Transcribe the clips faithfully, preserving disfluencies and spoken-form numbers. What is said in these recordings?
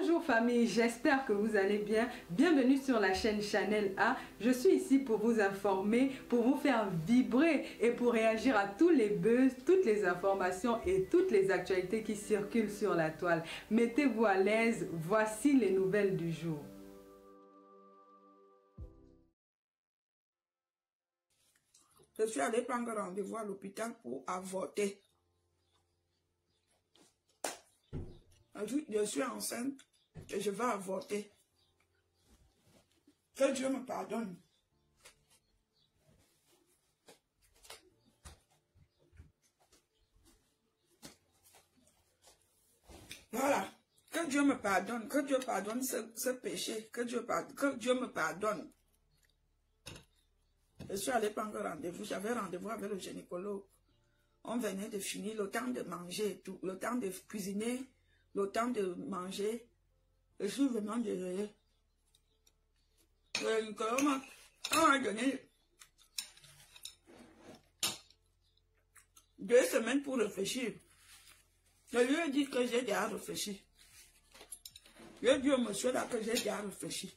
Bonjour famille, j'espère que vous allez bien. Bienvenue sur la chaîne Chanel A. Je suis ici pour vous informer, pour vous faire vibrer et pour réagir à tous les buzz, toutes les informations et toutes les actualités qui circulent sur la toile. Mettez-vous à l'aise, voici les nouvelles du jour. Je suis allée prendre rendez-vous à l'hôpital pour avorter. Je suis enceinte et je vais avorter. Que Dieu me pardonne. Voilà. Que Dieu me pardonne. Que Dieu pardonne ce, ce péché. Que Dieu, pardonne, que Dieu me pardonne. Je suis allée prendre rendez-vous. J'avais rendez-vous avec le gynécologue. On venait de finir le temps de manger et tout. Le temps de cuisiner. Le temps de manger. Je suis vraiment désolée. Le gynécologue m'a donné deux semaines pour réfléchir. Je lui ai dit que j'ai déjà réfléchi. Je lui ai dit au monsieur là que j'ai déjà réfléchi.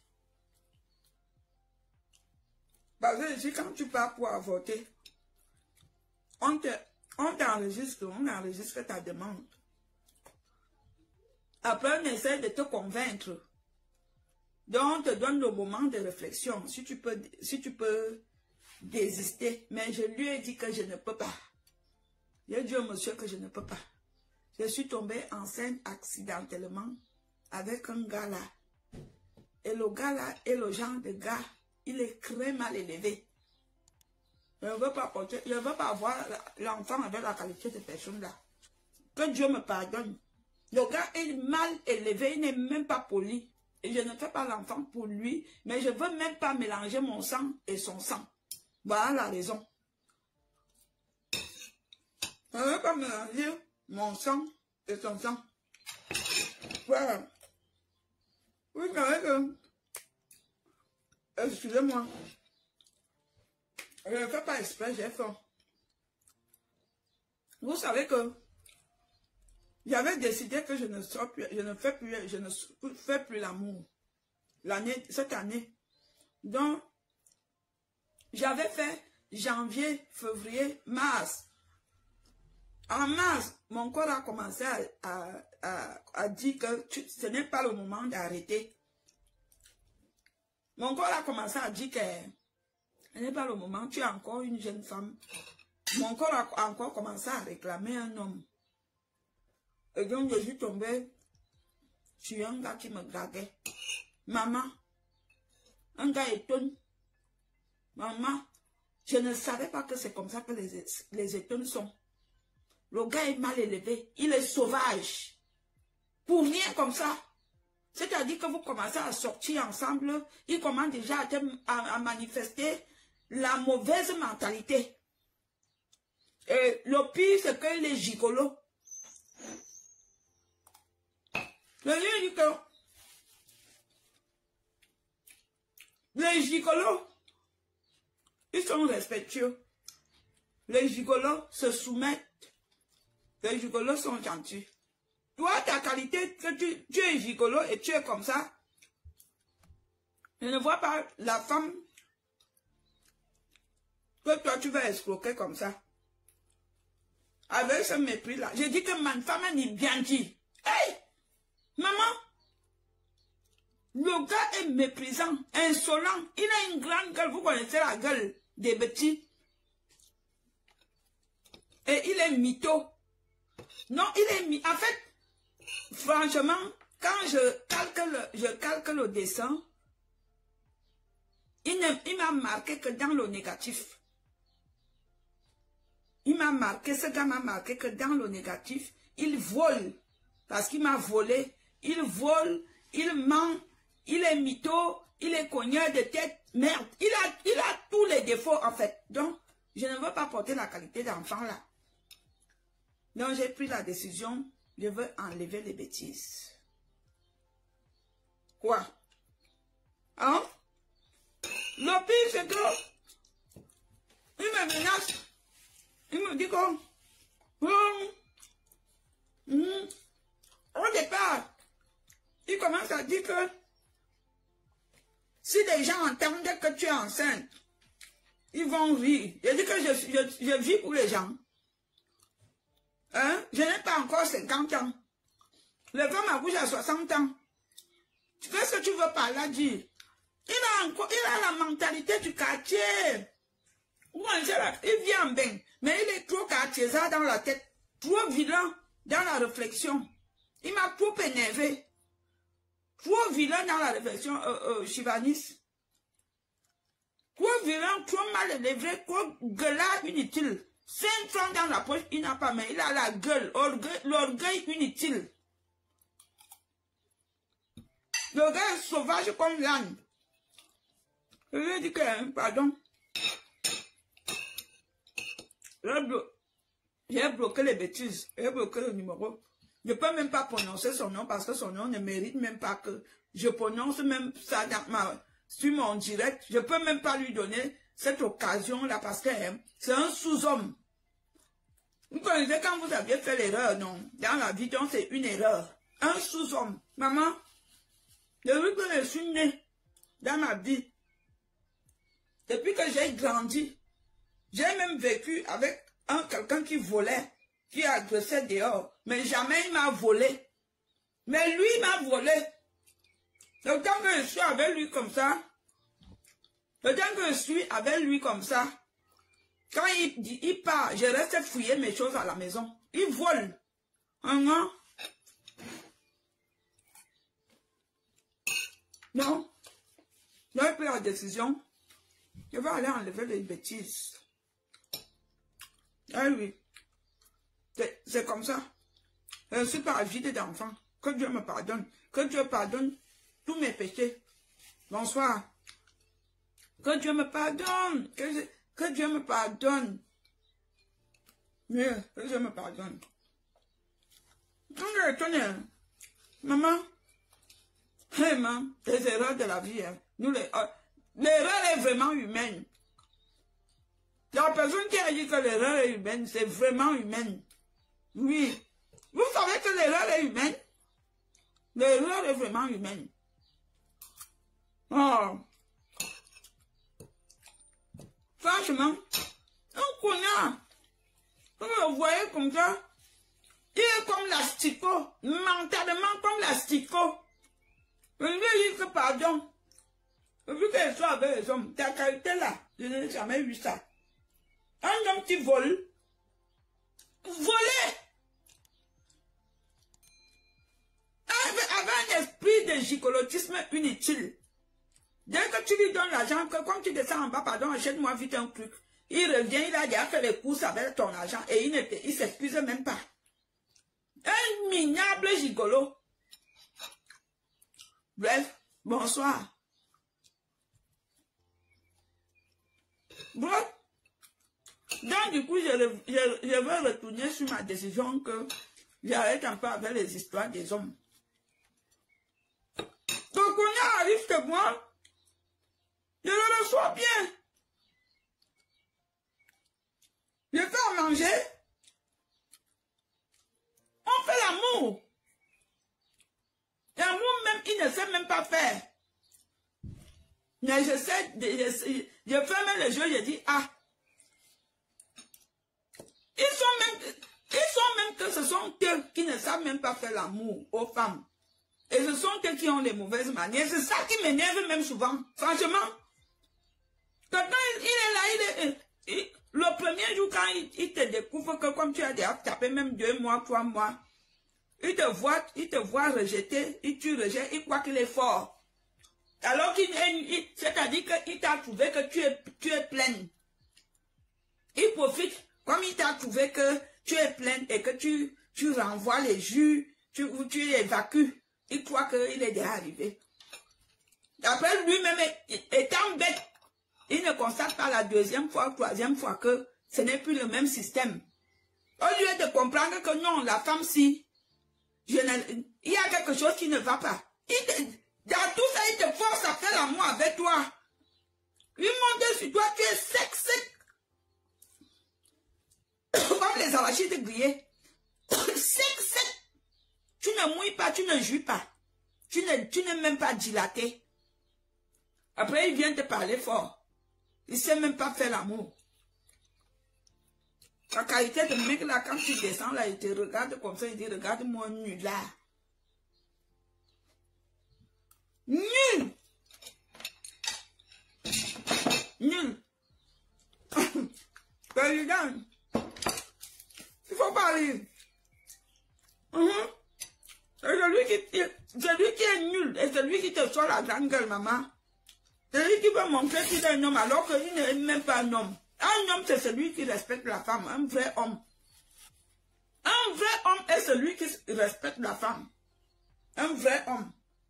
Parce que ici, quand tu pars pour avorter, on t'enregistre, on enregistre ta demande. Après, on essaie de te convaincre. Donc, on te donne le moment de réflexion, si tu peux, si tu peux désister. Mais je lui ai dit que je ne peux pas. J'ai dit au monsieur que je ne peux pas. Je suis tombée enceinte accidentellement avec un gars là. Et le gars là est le genre de gars, il est très mal élevé. Je ne veux pas porter, je ne veux pas avoir l'enfant avec la qualité de personne là. Que Dieu me pardonne. Le gars est mal élevé, il n'est même pas poli. Et je ne fais pas l'enfant pour lui, mais je ne veux même pas mélanger mon sang et son sang. Voilà la raison. Je ne veux pas mélanger mon sang et son sang. Voilà. Oui, c'est vrai que... Excusez-moi. Je ne fais pas exprès, j'ai fait. Vous savez que j'avais décidé que je ne sors plus, je ne fais plus, je ne fais plus l'amour. L'année, cette année. Donc, j'avais fait janvier, février, mars. En mars, mon corps a commencé à, à, à, à dire que tu, ce n'est pas le moment d'arrêter. Mon corps a commencé à dire que ce n'est pas le moment, tu es encore une jeune femme. Mon corps a encore commencé à réclamer un homme. Et donc, je suis tombée sur un gars qui me draguait. Maman, un gars étonne. Maman, je ne savais pas que c'est comme ça que les, les étonnes sont. Le gars est mal élevé, il est sauvage. Pour rien comme ça. C'est-à-dire que vous commencez à sortir ensemble, il commence déjà à, te, à, à manifester la mauvaise mentalité. Et le pire, c'est qu'il est gigolo. Je lui ai dit que les gigolos, ils sont respectueux. Les gigolos se soumettent. Les gigolos sont gentils. Toi, ta qualité, que tu, tu es gigolo et tu es comme ça. Je ne vois pas la femme que toi, tu vas escroquer comme ça. Avec ce mépris-là. J'ai dit que ma femme n'est bien dit. Hey! Maman! Le gars est méprisant, insolent. Il a une grande gueule. Vous connaissez la gueule des petits. Et il est mytho. Non, il est mytho. En fait, franchement, quand je calcule, je calcule le dessin, il m'a marqué que dans le négatif. Il m'a marqué, ce gars m'a marqué que dans le négatif, il vole. Parce qu'il m'a volé. Il vole, il ment, il est mytho, il est cogneur de tête. Merde, il a, il a tous les défauts en fait. Donc, je ne veux pas porter la qualité d'enfant là. Donc, j'ai pris la décision, je veux enlever les bêtises. Quoi? Hein? Le pire, c'est que il me menace. Il me dit que hum, hum, au départ, il commence à dire que si les gens entendent que tu es enceinte, ils vont rire. Je dis que je, je, je vis pour les gens. Hein? Je n'ai pas encore cinquante ans. Le femme accouche à soixante ans. Qu'est-ce que tu veux par là dire? Il a, encore, il a la mentalité du quartier. Il vient bien, mais il est trop quartier-ça dans la tête. Trop vilain dans la réflexion. Il m'a trop énervé. Trop vilain dans la réflexion, euh, euh, Chivanis. Trop vilain, trop mal élevé, trop gueulard inutile. Cinq francs dans la poche, il n'a pas, mais il a la gueule, l'orgueil inutile. Le gars est sauvage comme l'âne. Je lui ai dit que, hein, pardon. J'ai bloqué les bêtises. J'ai bloqué le numéro. Je ne peux même pas prononcer son nom parce que son nom ne mérite même pas que je prononce même ça dans ma, sur mon direct. Je ne peux même pas lui donner cette occasion-là parce que hein, c'est un sous-homme. Vous connaissez quand vous aviez fait l'erreur, non? Dans la vie, donc c'est une erreur. Un sous-homme. Maman, depuis que je suis née dans ma vie, depuis que j'ai grandi, j'ai même vécu avec un quelqu'un qui volait, qui agressait dehors, mais jamais il m'a volé. Mais lui m'a volé. Le temps que je suis avec lui comme ça, le temps que je suis avec lui comme ça, quand il, il part, je reste fouiller mes choses à la maison. Il vole. Un an. Non. J'ai pris la décision. Je vais aller enlever les bêtises. Ah oui. C'est comme ça. Je ne suis pas vide d'enfant. Que Dieu me pardonne. Que Dieu pardonne tous mes péchés. Bonsoir. Que Dieu me pardonne. Que, je, que Dieu me pardonne. Oui, que Dieu me pardonne. Quand je retourne, maman, hey, maman, les erreurs de la vie, hein, nous les... Euh, l'erreur est vraiment humaine. La personne qui a dit que l'erreur est humaine, c'est vraiment humaine. Oui. Vous savez que l'erreur est humaine? L'erreur est vraiment humaine. Oh. Franchement, un connard, vous le voyez comme ça, il est comme l'asticot, mentalement comme l'asticot. Je lui ai dit que pardon. Vu que je sois avec les hommes, ta qualité là, je n'ai jamais vu ça. Un homme qui vole, voler, avec un esprit de gigolotisme inutile. Dès que tu lui donnes l'argent, que quand tu descends en bas, pardon, achète-moi vite un truc. Il revient, il a déjà fait les courses avec ton argent et il ne il s'excuse même pas. Un minable gigolo. Bref, bonsoir. Bon, donc du coup, je, je, je vais retourner sur ma décision que j'arrête un peu avec les histoires des hommes. Donc on arrive que moi, je le reçois bien. Je fais à manger. On fait l'amour. L'amour même, il ne sait même pas faire. Mais je sais, je, je ferme les yeux, je dis, ah. Ils sont même, ils sont même que ce sont eux qui ne savent même pas faire l'amour aux femmes. Et ce sont eux qui ont les mauvaises manières. C'est ça qui m'énerve même souvent. Franchement. Quand il, il est là, il est, il, le premier jour quand il, il te découvre que comme tu as déjà tapé même deux mois, trois mois, il te voit, il te voit rejeter, il tu rejettes, il croit qu'il est fort. Alors qu'il est, c'est-à-dire qu'il t'a trouvé que tu es, tu es pleine. Il profite, comme il t'a trouvé que tu es pleine et que tu, tu renvoies les jus, tu, tu évacues, il croit qu'il est déjà arrivé. Après lui-même, étant bête, il ne constate pas la deuxième fois, troisième fois que ce n'est plus le même système. Au lieu de comprendre que non, la femme, si, je ne, il y a quelque chose qui ne va pas. Il te, dans tout ça, il te force à faire l'amour avec toi. Il monte sur toi, tu es sec, sec. Comme les arachides grillés. Sec, sec. Tu ne mouilles pas, tu ne jouis pas. tu n'es même pas dilaté. Après, il vient te parler fort. Il ne sait même pas faire l'amour. La qualité de mec là, quand tu descends là, il te regarde comme ça, il dit, regarde-moi nul là. Nul. Nul. Président. Il faut parler. Uh-huh. C'est celui qui, celui qui est nul et celui qui te sort la grande gueule, maman. Celui qui veut montrer qu'il est un homme alors qu'il n'est même pas un homme. Un homme, c'est celui qui respecte la femme, un vrai homme. Un vrai homme est celui qui respecte la femme. Un vrai homme.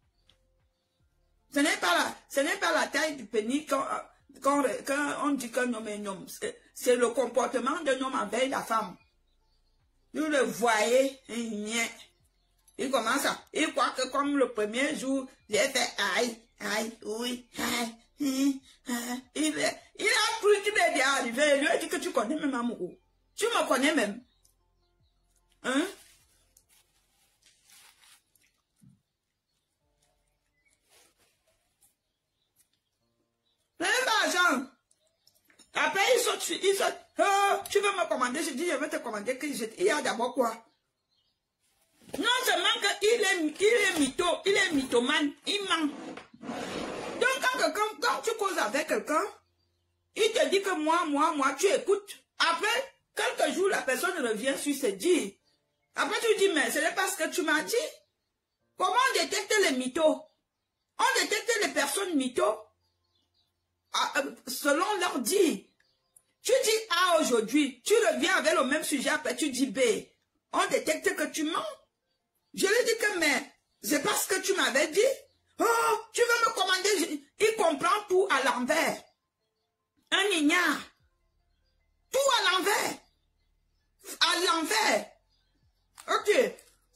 Ce n'est pas la, ce n'est pas la taille du pénis quand, quand, quand on dit qu'un homme est un homme. C'est le comportement d'un homme envers la femme. Vous le voyez, il commence à, il croit que comme le premier jour, j'ai fait aïe, aïe, oui, aïe, aïe, aïe. Il, est, il a cru qu'il est déjà arrivé, il lui a dit que tu connais même amoureux. Tu me connais même. Hein? Même argent. Après, il saute, il saute. Oh, tu veux me commander? Je dis, je vais te commander. Que je... Il y a d'abord quoi? Non seulement qu'il est, il est mytho, il est mythomane, il ment. Donc, quand, quand, quand tu causes avec quelqu'un, il te dit que moi, moi, moi, tu écoutes. Après, quelques jours, la personne revient sur ses dires. Après, tu dis, mais ce n'est pas ce que tu m'as dit. Comment on détecte les mythos? On détecte les personnes mythos selon leur dire. Tu dis A aujourd'hui, tu reviens avec le même sujet, après tu dis B. On détecte que tu mens. Je lui dis que, mais, c'est pas ce que tu m'avais dit. Oh, tu veux me commander, il comprend tout à l'envers. Un ignare. Tout à l'envers. À l'envers. Ok.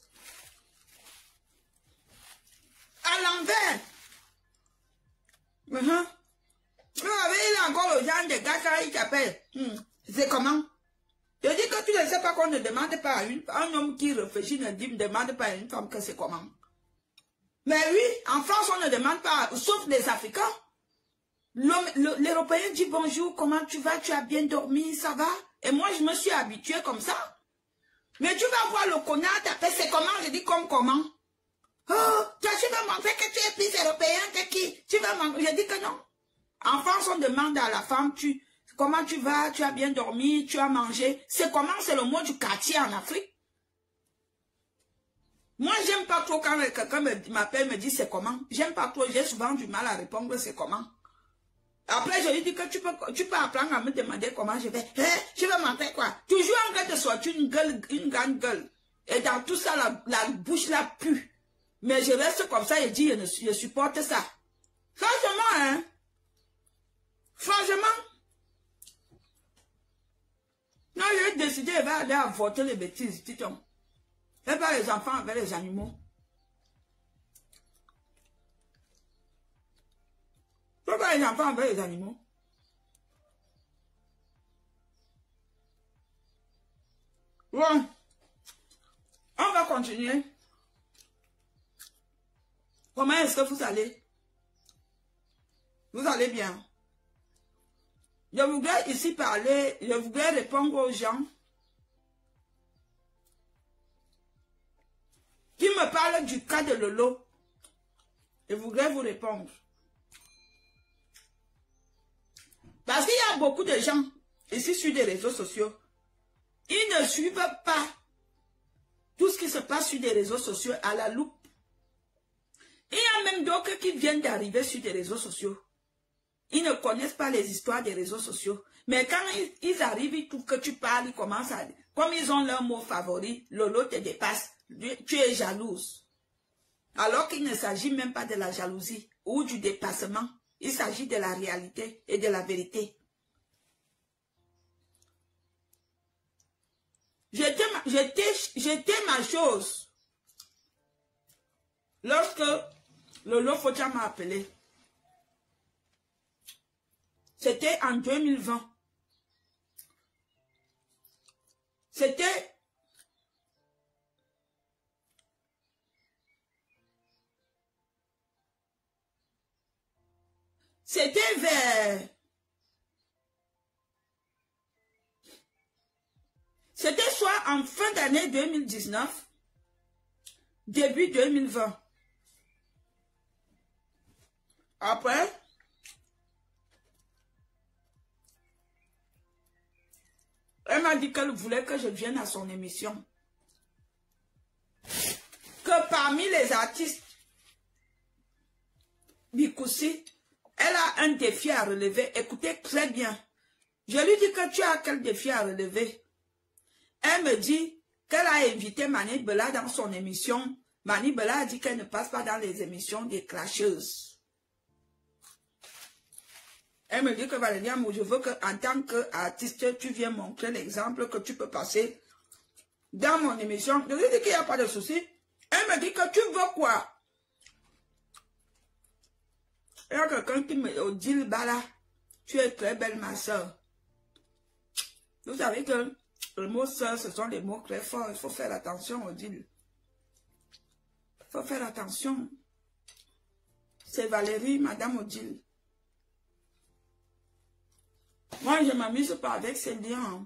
À l'envers. Uh-huh. Il a encore le genre de gars qui t'appelle. Hmm. C'est comment? Je dis que tu ne sais pas qu'on ne demande pas à une, un homme qui réfléchit ne dit, demande pas à une femme que c'est comment. Mais oui, en France, on ne demande pas, sauf les Africains. L'Européen dit bonjour, comment tu vas, tu as bien dormi, ça va? Et moi, je me suis habituée comme ça. Mais tu vas voir le connard t'appelle, c'est comment? Je dis comme comment? Oh, tu vas montrer que tu es plus européen que qui? Tu vas montrer, je dis que non. En France, on demande à la femme, tu, comment tu vas, tu as bien dormi, tu as mangé. C'est comment, c'est le mot du quartier en Afrique. Moi, j'aime pas trop quand quelqu'un m'appelle, me dit c'est comment. J'aime pas trop, j'ai souvent du mal à répondre c'est comment. Après, je lui dis que tu peux, tu peux apprendre à me demander comment je vais. Eh, je vais montrer quoi? Toujours en train de sortir une gueule, une grande gueule. Et dans tout ça, la, la bouche là pue. Mais je reste comme ça et dis, je, je supporte ça. Franchement, hein. Franchement, non, j'ai décidé, elle va aller avorter les bêtises, dit-on. Et pas les enfants avec les animaux. Et pas les enfants avec les animaux. Bon, on va continuer. Comment est-ce que vous allez? Vous allez bien? Je voudrais ici parler, je voudrais répondre aux gens qui me parlent du cas de Lolo. Je voudrais vous répondre. Parce qu'il y a beaucoup de gens ici sur les réseaux sociaux. Ils ne suivent pas tout ce qui se passe sur les réseaux sociaux à la loupe. Il y a même d'autres qui viennent d'arriver sur les réseaux sociaux. Ils ne connaissent pas les histoires des réseaux sociaux. Mais quand ils, ils arrivent, ils trouvent que tu parles, ils commencent à... Comme ils ont leur mot favori, Lolo te dépasse. Tu es jalouse. Alors qu'il ne s'agit même pas de la jalousie ou du dépassement. Il s'agit de la réalité et de la vérité. J'étais ma chose. Lorsque Lolo Fotia m'a appelé. C'était en deux mille vingt. C'était... C'était vers... C'était soit en fin d'année deux mille dix-neuf, début deux mille vingt. Après, elle m'a dit qu'elle voulait que je vienne à son émission. Que parmi les artistes, Bikoussi, elle a un défi à relever. Écoutez très bien. Je lui dis que tu as quel défi à relever? Elle me dit qu'elle a invité Mani Bella dans son émission. Mani Bella a dit qu'elle ne passe pas dans les émissions des clasheuses. Elle me dit que Valérie, je veux qu'en tant qu'artiste, tu viennes montrer l'exemple que tu peux passer dans mon émission. Je lui dis qu'il n'y a pas de souci. Elle me dit que tu veux quoi? Il y a quelqu'un qui me dit, Bala, tu es très belle, ma soeur. Vous savez que le mot soeur, ce sont des mots très forts. Il faut faire attention, Odile. Il faut faire attention. C'est Valérie, Madame Odile. Moi, je ne m'amuse pas avec ces liens.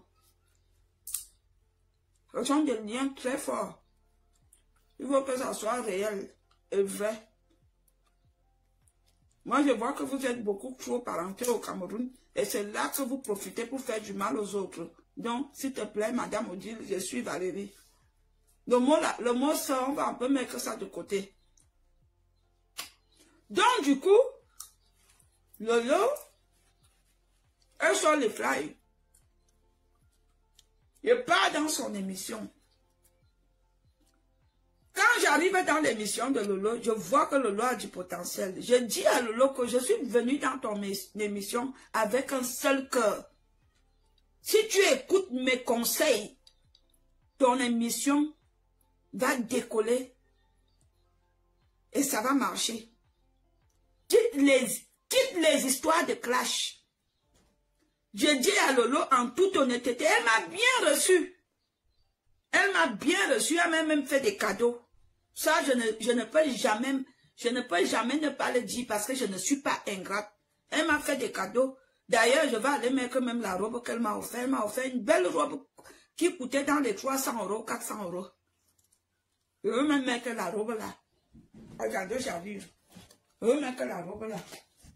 Ce sont des liens très forts. Il faut que ça soit réel et vrai. Moi, je vois que vous êtes beaucoup trop parentés au Cameroun et c'est là que vous profitez pour faire du mal aux autres. Donc, s'il te plaît, Madame Odile, je suis Valérie. Le mot, là, le mot ça, on va un peu mettre ça de côté. Donc, du coup, Lolo, elle sort les flyers. Je pars dans son émission. Quand j'arrive dans l'émission de Lolo, je vois que Lolo a du potentiel. Je dis à Lolo que je suis venue dans ton émission avec un seul cœur. Si tu écoutes mes conseils, ton émission va décoller et ça va marcher. Quitte les, quitte les histoires de clash. Je dis à Lolo en toute honnêteté, elle m'a bien reçu. Elle m'a bien reçu, elle m'a même fait des cadeaux. Ça, je ne, je ne peux jamais, je ne peux jamais ne pas le dire parce que je ne suis pas ingrate. Elle m'a fait des cadeaux. D'ailleurs, je vais aller mettre même la robe qu'elle m'a offert. Elle m'a offert une belle robe qui coûtait dans les trois cents euros, quatre cents euros. Je veux même mettre la robe là. Regardez, j'arrive. Je veux mettre la robe là.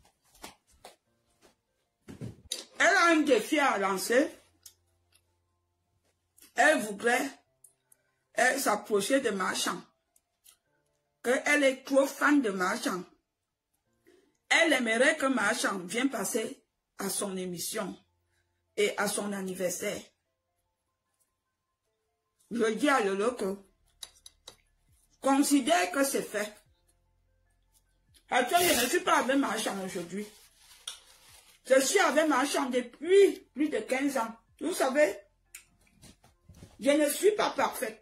Elle a un défi à lancer. Elle voudrait s'approcher de Marchand. Qu'elle est trop fan de Marchand. Elle aimerait que Marchand vienne passer à son émission et à son anniversaire. Je dis à Lolo que considère que c'est fait. Attends, je ne suis pas avec Marchand aujourd'hui. Je suis avec Marchand depuis plus de quinze ans. Vous savez, je ne suis pas parfaite.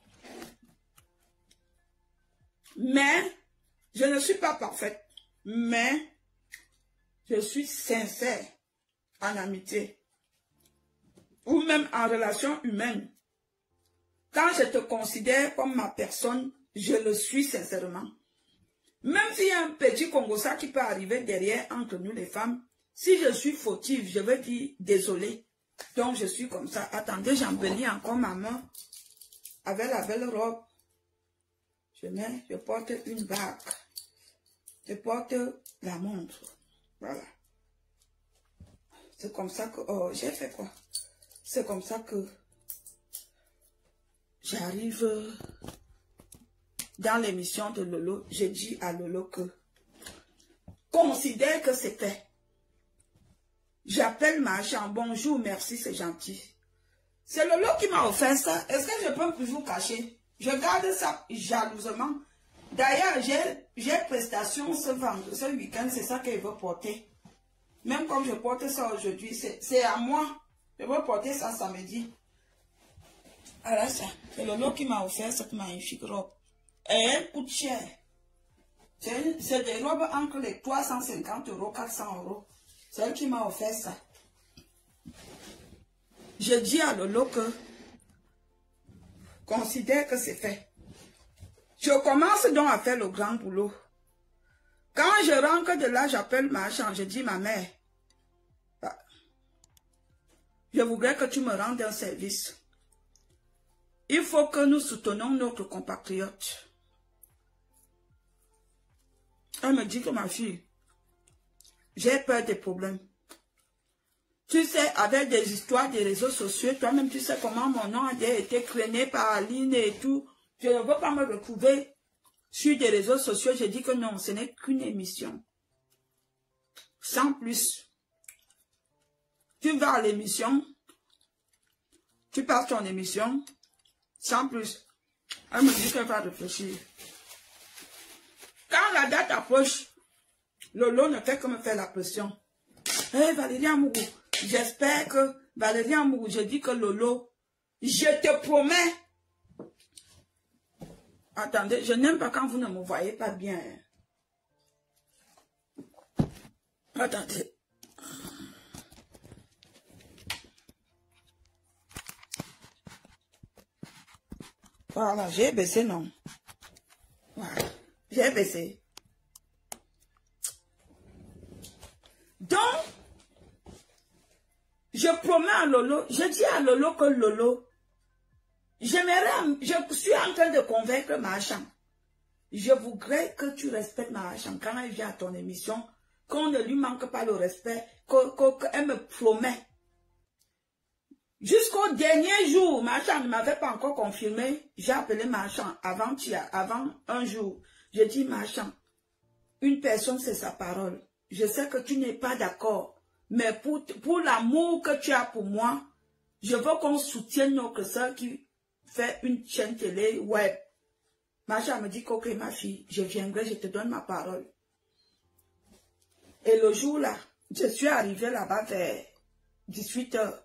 Mais, je ne suis pas parfaite. Mais, je suis sincère en amitié. Ou même en relation humaine. Quand je te considère comme ma personne, je le suis sincèrement. Même s'il y a un petit Congosa qui peut arriver derrière entre nous les femmes, si je suis fautive, je vais dire désolé. Donc je suis comme ça. Attendez, j'embellis encore ma main avec la belle robe. Je mets, je porte une bague. Je porte la montre. Voilà. C'est comme ça que... Oh, j'ai fait quoi? C'est comme ça que j'arrive dans l'émission de Lolo. J'ai dit à Lolo que considère que c'est fait. J'appelle Marchand. Bonjour, merci, c'est gentil. C'est Lolo qui m'a offert ça. Est-ce que je peux toujours cacher? Je garde ça jalousement. D'ailleurs, j'ai prestation ce vendredi, ce week-end, c'est ça qu'il veut porter. Même comme je porte ça aujourd'hui, c'est à moi. Je veux porter ça samedi. Alors ça, c'est Lolo qui m'a offert cette magnifique robe. Et elle coûte cher. C'est des robes entre les trois cent cinquante euros, quatre cents euros. C'est elle qui m'a offert ça. Je dis à Lolo que considère que c'est fait. Je commence donc à faire le grand boulot. Quand je rentre de là, j'appelle ma chambre, je dis ma mère, je voudrais que tu me rendes un service. Il faut que nous soutenions notre compatriote. Elle me dit que ma fille, j'ai peur des problèmes. Tu sais, avec des histoires des réseaux sociaux, toi-même, tu sais comment mon nom a été traîné par Aline et tout. Je ne veux pas me retrouver sur des réseaux sociaux. J'ai dit que non, ce n'est qu'une émission. Sans plus. Tu vas à l'émission, tu passes ton émission, sans plus. Elle me dit qu'elle va réfléchir. Quand la date approche, Lolo ne fait que me faire la pression. Hé, hey, Valérie Amourou, j'espère que Valérie Amourou, je dis que Lolo, je te promets. Attendez, je n'aime pas quand vous ne me voyez pas bien. Attendez. Voilà, j'ai baissé, non. Voilà, j'ai baissé. Donc, je promets à Lolo, je dis à Lolo que Lolo, j'aimerais, je suis en train de convaincre Marchand. Je voudrais que tu respectes Marchand quand elle vient à ton émission, qu'on ne lui manque pas le respect, qu'elle me promet. Jusqu'au dernier jour, Marchand ne m'avait pas encore confirmé. J'ai appelé Marchand avant, avant un jour. Je dis, Marchand, une personne, c'est sa parole. Je sais que tu n'es pas d'accord, mais pour, pour l'amour que tu as pour moi, je veux qu'on soutienne notre soeur qui fait une chaîne télé web. Marchand me dit, ok, ma fille, je viendrai, je te donne ma parole. Et le jour-là, je suis arrivée là-bas vers dix-huit heures.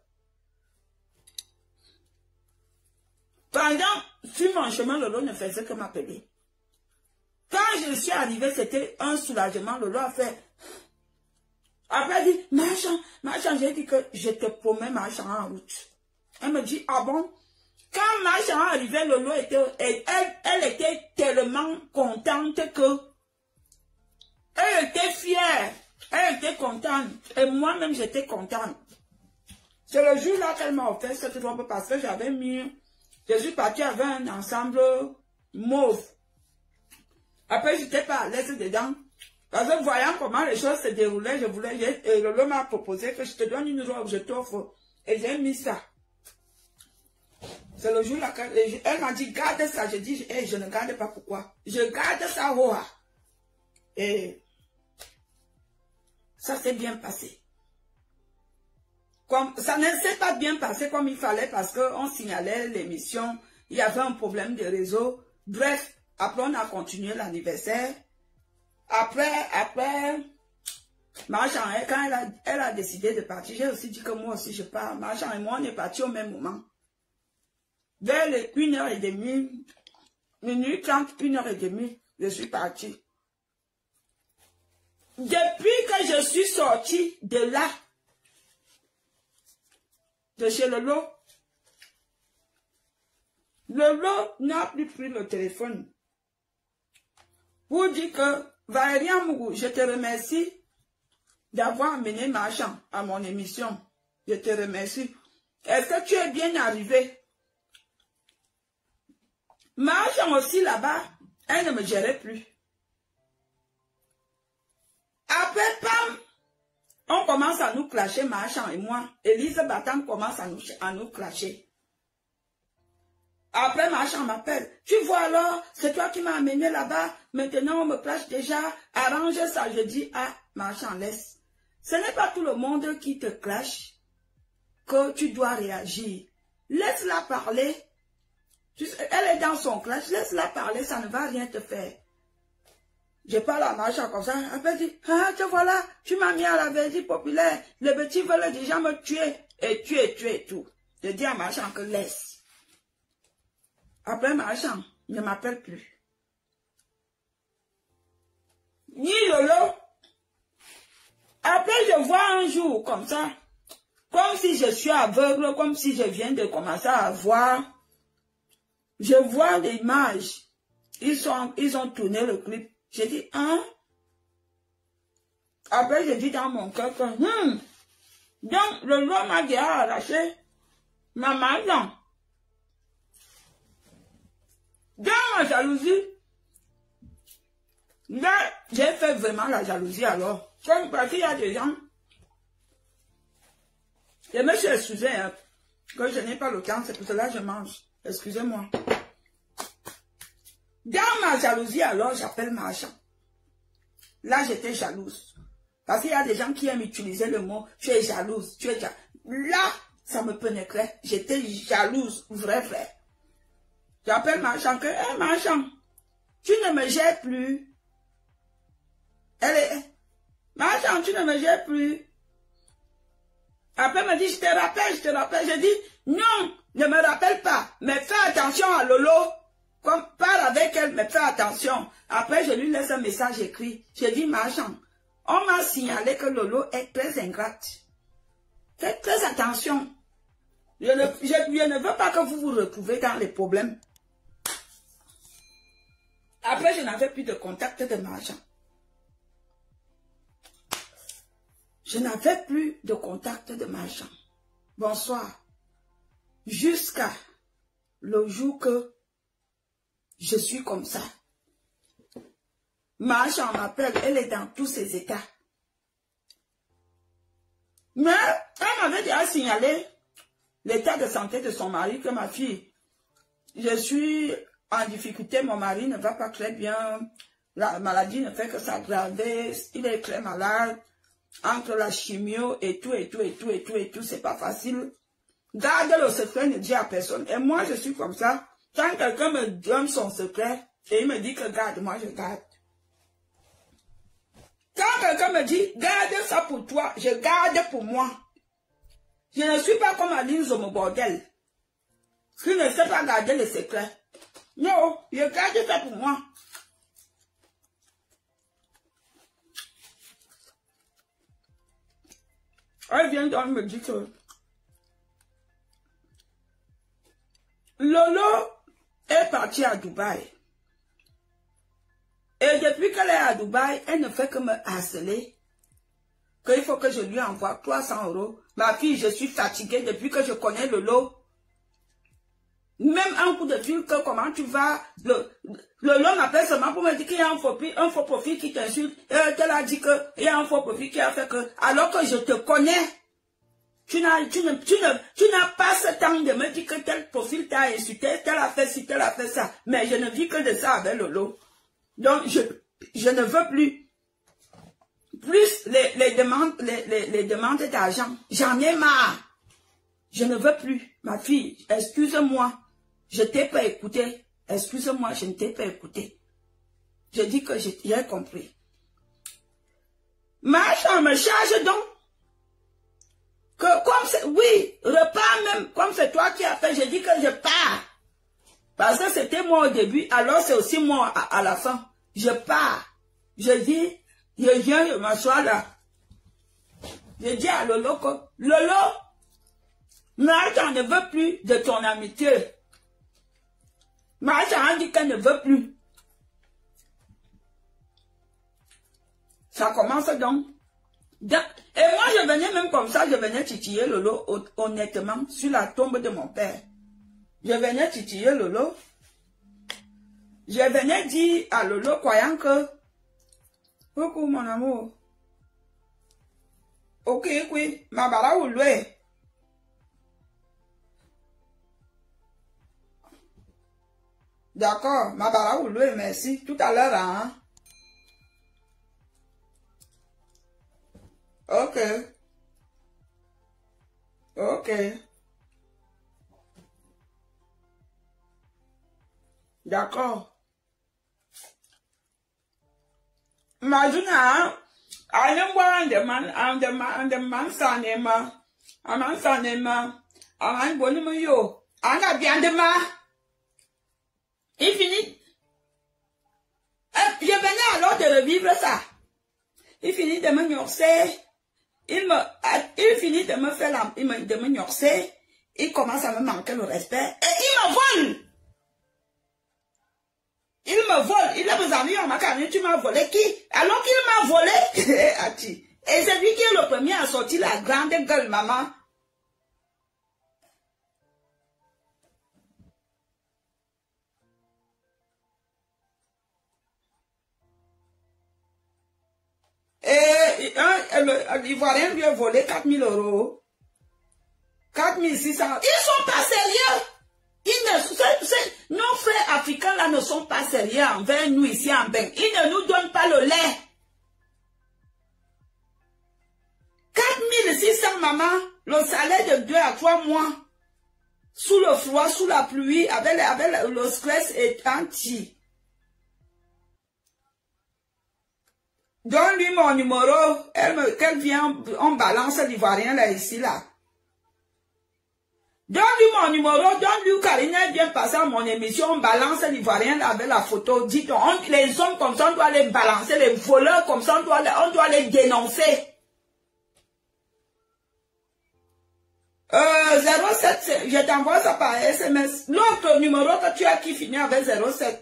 Pendant, sur mon chemin, Lolo ne faisait que m'appeler. Quand je suis arrivée, c'était un soulagement. Lolo a fait. Après, elle dit, Marchand, Marchand, j'ai dit que je te promets Marchand en route. Elle me dit, ah bon? Quand Marchand est arrivé, Lolo était, elle, elle, elle était tellement contente que, elle était fière, elle était contente, et moi-même j'étais contente. C'est le jour-là qu'elle m'a offert cette robe parce que j'avais mis, je suis partie avec un ensemble mauve. Après, j'étais pas à l'aise dedans. Parce que voyant comment les choses se déroulaient, je voulais, et Lolo m'a proposé que je te donne une robe, je t'offre. Et j'ai mis ça. C'est le jour-là qu'elle m'a dit, garde ça. Je dis, hey, je ne garde pas, pourquoi? Je garde ça, oh. Et ça s'est bien passé. Comme, ça ne s'est pas bien passé comme il fallait parce qu'on signalait l'émission, il y avait un problème de réseau. Bref, après on a continué l'anniversaire. Après, après, Marchand, quand elle a, elle a décidé de partir, j'ai aussi dit que moi aussi je pars. Marchand et moi, on est partis au même moment. Vers les une heure et demie, minuit trente, une heure et demie, je suis partie. Depuis que je suis sortie de là, de chez Lolo, Lolo n'a plus pris le téléphone pour dire que Valérie Amourou, je te remercie d'avoir amené Marchand à mon émission. Je te remercie. Est-ce que tu es bien arrivé? Marchand aussi là-bas, elle ne me gérait plus. Après, pam, on commence à nous clasher, Marchand et moi. Élise Batam commence à nous, à nous clasher. Après, Marchand m'appelle. Tu vois alors, c'est toi qui m'as amené là-bas. Maintenant, on me clash déjà. Arrange ça. Je dis, ah, Marchand, laisse. Ce n'est pas tout le monde qui te clash que tu dois réagir. Laisse-la parler. Elle est dans son clash. Laisse-la parler, ça ne va rien te faire. Je parle à Marchand comme ça. Elle dit, ah, tu vois là, tu m'as mis à la vergie populaire. Les petits veulent déjà me tuer. Et tuer, tuer, tout. Je dis à Marchand que laisse. Après, Marchand ne m'appelle plus. Ni Lolo. Après, je vois un jour comme ça, comme si je suis aveugle, comme si je viens de commencer à voir. Je vois l'image. Ils sont, ils ont tourné le clip. J'ai dit, hein? Après, je dis dans mon cœur que, hum, donc, le lot m'a déjà arraché ma maison. Dans ma jalousie, là, j'ai fait vraiment la jalousie alors. Comme parce qu'il y a des gens, je me suis excusée, hein, que je n'ai pas le temps, c'est pour cela que je mange. Excusez-moi. Dans ma jalousie alors, j'appelle Marchand. Là, j'étais jalouse. Parce qu'il y a des gens qui aiment utiliser le mot, tu es jalouse, tu es jalouse. Là, ça me pénétrait. J'étais jalouse, vrai, vrai. J'appelle Marchand que, hé, hey, Marchand, tu ne me gères plus. Elle est, Marchand, tu ne me gères plus. Après, elle me dit, je te rappelle, je te rappelle. Je dis, non, ne me rappelle pas, mais fais attention à Lolo. Comme parle avec elle, mais fais attention. Après, je lui laisse un message écrit. Je dis, Marchand, on m'a signalé que Lolo est très ingrate. Faites très attention. Je ne, je, je ne veux pas que vous vous retrouviez dans les problèmes. Après, je n'avais plus de contact de Marchand. Je n'avais plus de contact de Marchand. Bonsoir. Jusqu'à le jour que je suis comme ça. Marchand m'appelle, elle est dans tous ses états. Mais elle m'avait déjà signalé l'état de santé de son mari, que ma fille, je suis en difficulté, mon mari ne va pas très bien, la maladie ne fait que s'aggraver, il est très malade, entre la chimio et tout, et tout, et tout, et tout, et tout, c'est pas facile. Garde le secret, ne dis à personne. Et moi, je suis comme ça. Quand quelqu'un me donne son secret, et il me dit que garde, moi je garde. Quand quelqu'un me dit, garde ça pour toi, je garde pour moi. Je ne suis pas comme Aline Zomo Bordel, qui ne sait pas garder le secret. Non, je garde ça pour moi. Elle vient donc me dire que Lolo est partie à Dubaï. Et depuis qu'elle est à Dubaï, elle ne fait que me harceler. Qu'il faut que je lui envoie trois cents euros. Ma fille, je suis fatiguée depuis que je connais Lolo. Même un coup de fil, que comment tu vas, le, Lolo m'appelle seulement pour me dire qu'il y a un faux, un faux profil qui t'insulte. Et elle a dit qu'il y a un faux profil qui a fait que, alors que je te connais, tu n'as tu ne, tu ne, tu n'as pas ce temps de me dire que tel profil t'a insulté, tel a fait ci, tel a fait ça. Mais je ne vis que de ça avec Lolo. Donc, je, je ne veux plus. Plus les, les demandes, les, les, les demandes d'argent. J'en ai marre. Je ne veux plus. Ma fille, excuse-moi. Je t'ai pas écouté. Excuse-moi, je ne t'ai pas écouté. Je dis que j'ai compris. Marchand me charge donc. Que comme c'est, oui, repas même, comme c'est toi qui as fait, je dis que je pars. Parce que c'était moi au début, alors c'est aussi moi à, à la fin. Je pars. Je dis, je viens, je m'assois là. Je dis à Lolo que, Lolo, Marchand ne veut plus de ton amitié. Marchand dit qu'elle ne veut plus. Ça commence donc. Et moi, je venais même comme ça, je venais titiller Lolo, honnêtement, sur la tombe de mon père. Je venais titiller Lolo. Je venais dire à Lolo, croyant que, coucou mon amour, ok, oui, ma bara ou loué. D'accord, ma bara ou loué, merci. Tout à l'heure, hein. Ok. Ok. D'accord. Imagine, hein, I am one the man, and the man, and the man son, Emma, a man son, Emma, a man bonne yo, and a bien de ma. Il finit. Je venais alors de revivre ça. Il finit de me gnorcer. Il me, il finit de me faire la, il me, de me gnorcer. Il commence à me manquer le respect. Et il me vole. Il me vole. Il a besoin de dire, Macaroni, tu m'as volé qui? Alors qu'il m'a volé. Et c'est lui qui est le premier à sortir la grande gueule, maman. Et l'Ivoirien lui a volé quatre mille euros. quatre mille six cents. Ils sont pas sérieux. Ils ne, c'est, c'est, nos frères africains là ne sont pas sérieux envers nous ici en Bénin. Ils ne nous donnent pas le lait. quatre mille six cents, maman, le salaire de deux à trois mois. Sous le froid, sous la pluie, avec, avec le stress et anti. Donne-lui mon numéro, elle me, qu'elle vient, on balance l'Ivoirien là, ici, là. Donne-lui mon numéro, donne-lui Karina vient passer à mon émission, on balance l'Ivoirien là avec la photo. Dites, on, les hommes comme ça, on doit les balancer, les voleurs comme ça, on doit les, on doit les dénoncer. Euh, zéro sept, je t'envoie ça par S M S. L'autre numéro que tu as qui finit avec zéro sept.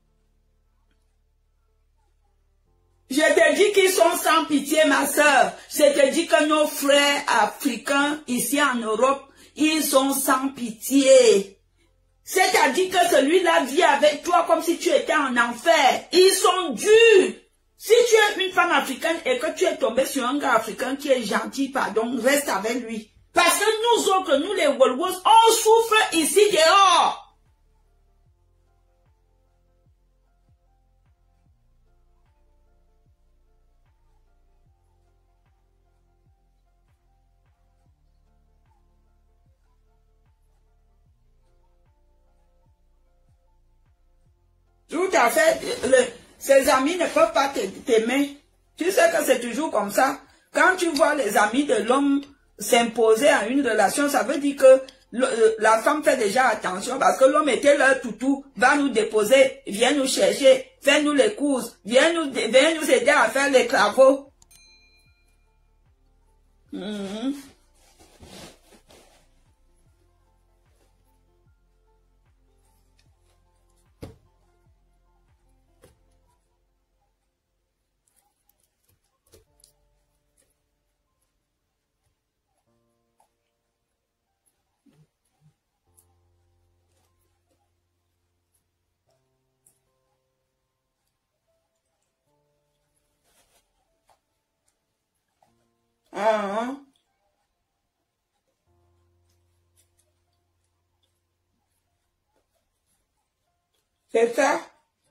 Je te dis qu'ils sont sans pitié, ma soeur. Je te dis que nos frères africains, ici en Europe, ils sont sans pitié. C'est-à-dire que celui-là vit avec toi comme si tu étais en enfer. Ils sont durs. Si tu es une femme africaine et que tu es tombé sur un gars africain qui est gentil, pardon, reste avec lui. Parce que nous autres, nous les Wolwos, on souffre ici dehors. Tout à fait, le, ses amis ne peuvent pas t'aimer. Tu sais que c'est toujours comme ça. Quand tu vois les amis de l'homme s'imposer à une relation, ça veut dire que le, la femme fait déjà attention parce que l'homme était leur toutou, va nous déposer, vient nous chercher, fait nous les courses, vient nous, vient nous aider à faire les travaux. Mm-hmm. Ah, c'est ça.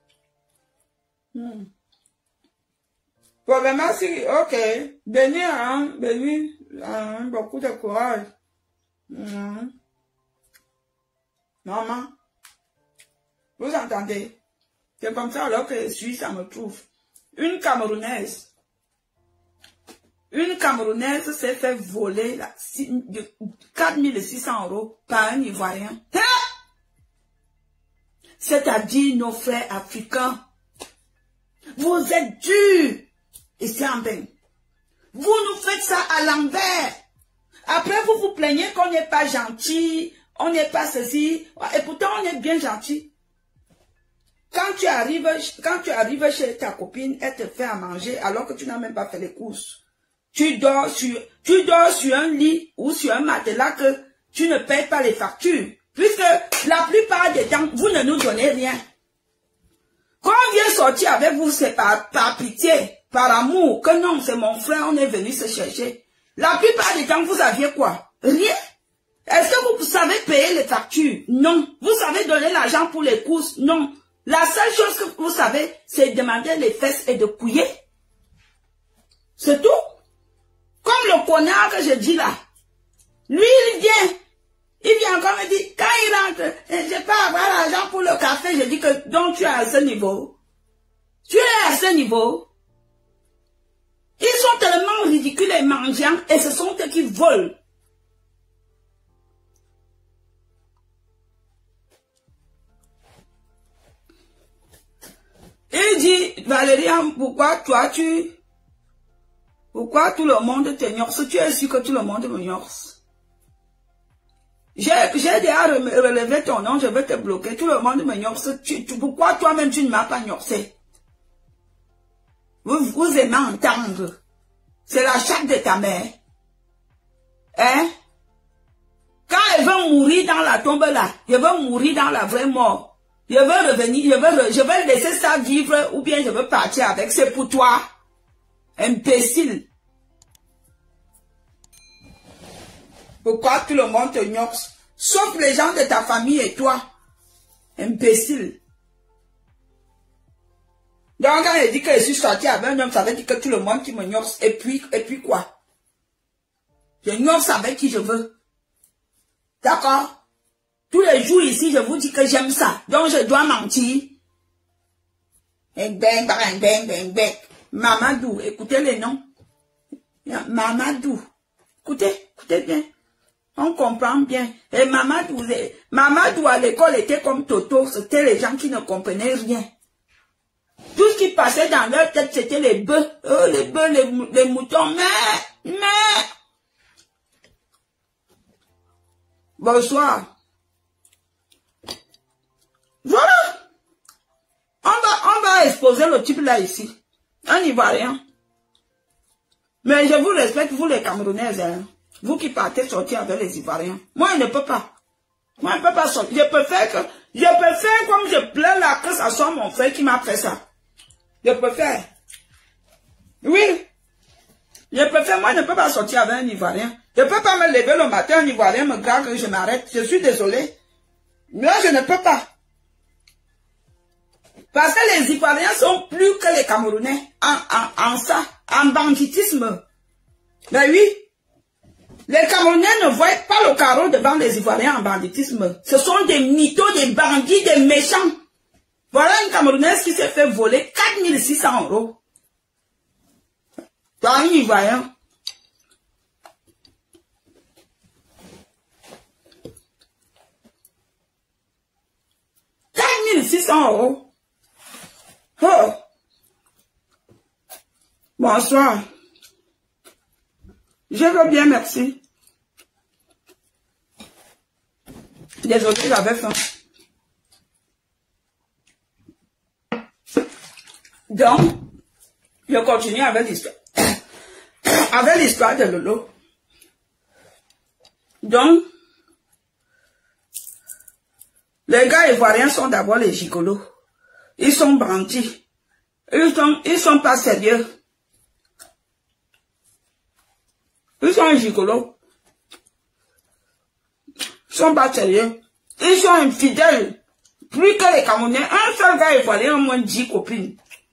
Hmm. Probablement si, ok, Béni, hein, Béni, hein, beaucoup de courage. Hmm. Maman, vous entendez? C'est comme ça alors que je suis, ça me trouve. Une Camerounaise. Une Camerounaise s'est fait voler là, quatre mille six cents euros par un Ivoirien. C'est-à-dire nos frères africains. Vous êtes durs. Ici en Bénin. Vous nous faites ça à l'envers. Après, vous vous plaignez qu'on n'est pas gentil, on n'est pas ceci. Et pourtant, on est bien gentil. Quand tu arrives, quand tu arrives chez ta copine, elle te fait à manger alors que tu n'as même pas fait les courses. Tu dors sur, tu dors sur un lit ou sur un matelas que tu ne payes pas les factures. Puisque la plupart des temps, vous ne nous donnez rien. Quand on vient sortir avec vous, c'est par, par pitié, par amour, que non, c'est mon frère, on est venu se chercher. La plupart des temps, vous aviez quoi? Rien. Est-ce que vous savez payer les factures? Non. Vous savez donner l'argent pour les courses? Non. La seule chose que vous savez, c'est demander les fesses et de couiller. C'est tout. Comme le connard que je dis là. Lui, il vient. Il vient encore me dire, quand il rentre, je peux avoir l'argent pour le café. Je dis que, donc tu es à ce niveau. Tu es à ce niveau. Ils sont tellement ridicules et mendiants, et ce sont eux qui volent. Il dit, Valérie, pourquoi toi tu... Pourquoi tout le monde te nyorce? Tu es sûr que tout le monde me nyorce. J'ai déjà relevé ton nom, je veux te bloquer. Tout le monde me gnoxe. Pourquoi toi-même tu ne m'as pas gnoxé? Vous, vous aimez entendre. C'est la chatte de ta mère. Hein? Quand elle veut mourir dans la tombe là, je veux mourir dans la vraie mort. Je veux revenir, je veux, je veux laisser ça vivre ou bien je veux partir avec. C'est pour toi. Imbécile. Pourquoi tout le monde te gnoxe? Sauf les gens de ta famille et toi. Imbécile. Donc quand elle dit que je suis sortie avec un homme, ça veut dire que tout le monde qui me gnoxe. Et puis, et puis quoi? Je gnoxe avec qui je veux. D'accord? Tous les jours ici, je vous dis que j'aime ça. Donc je dois mentir. Bang, bang, bang, bang, bang, bang. Mamadou, écoutez les noms. Mamadou. Écoutez, écoutez bien. On comprend bien. Et Mamadou, les, Mamadou à l'école était comme Toto. C'était les gens qui ne comprenaient rien. Tout ce qui passait dans leur tête, c'était les bœufs. Oh, les bœufs, les, les moutons. Mais, mais. Bonsoir. Voilà. On va, on va exposer le type là ici. Un Ivoirien. Mais je vous respecte, vous les Camerounaises. Hein. Vous qui partez sortir avec les Ivoiriens. Moi, je ne peux pas. Moi, je ne peux pas sortir. Je peux faire que, je peux faire comme je pleure là, que ça soit mon frère qui m'a fait ça. Je peux faire. Oui. Je peux faire. Moi, je ne peux pas sortir avec un Ivoirien. Je ne peux pas me lever le matin, un Ivoirien me garde que je m'arrête. Je suis désolé. Là, je ne peux pas. Parce que les Ivoiriens sont plus que les Camerounais en, en, en ça, en banditisme. Ben oui. Les Camerounais ne voient pas le carreau devant les Ivoiriens en banditisme. Ce sont des mythos, des bandits, des méchants. Voilà une Camerounaise qui s'est fait voler quatre mille six cents euros. Dans un Ivoirien. quatre mille six cents euros. Oh. Bonsoir. Je veux bien, merci. Désolé, j'avais faim. Donc, je continue avec l'histoire. Avec l'histoire de Lolo. Donc, les gars ivoiriens sont d'abord les gigolos. Ils sont bandits. Ils sont, ils sont pas sérieux. Ils sont gigolos. Ils sont pas sérieux. Ils sont infidèles. Plus que les Camerounais. Un seul gars ivoirien a au moins dix copines.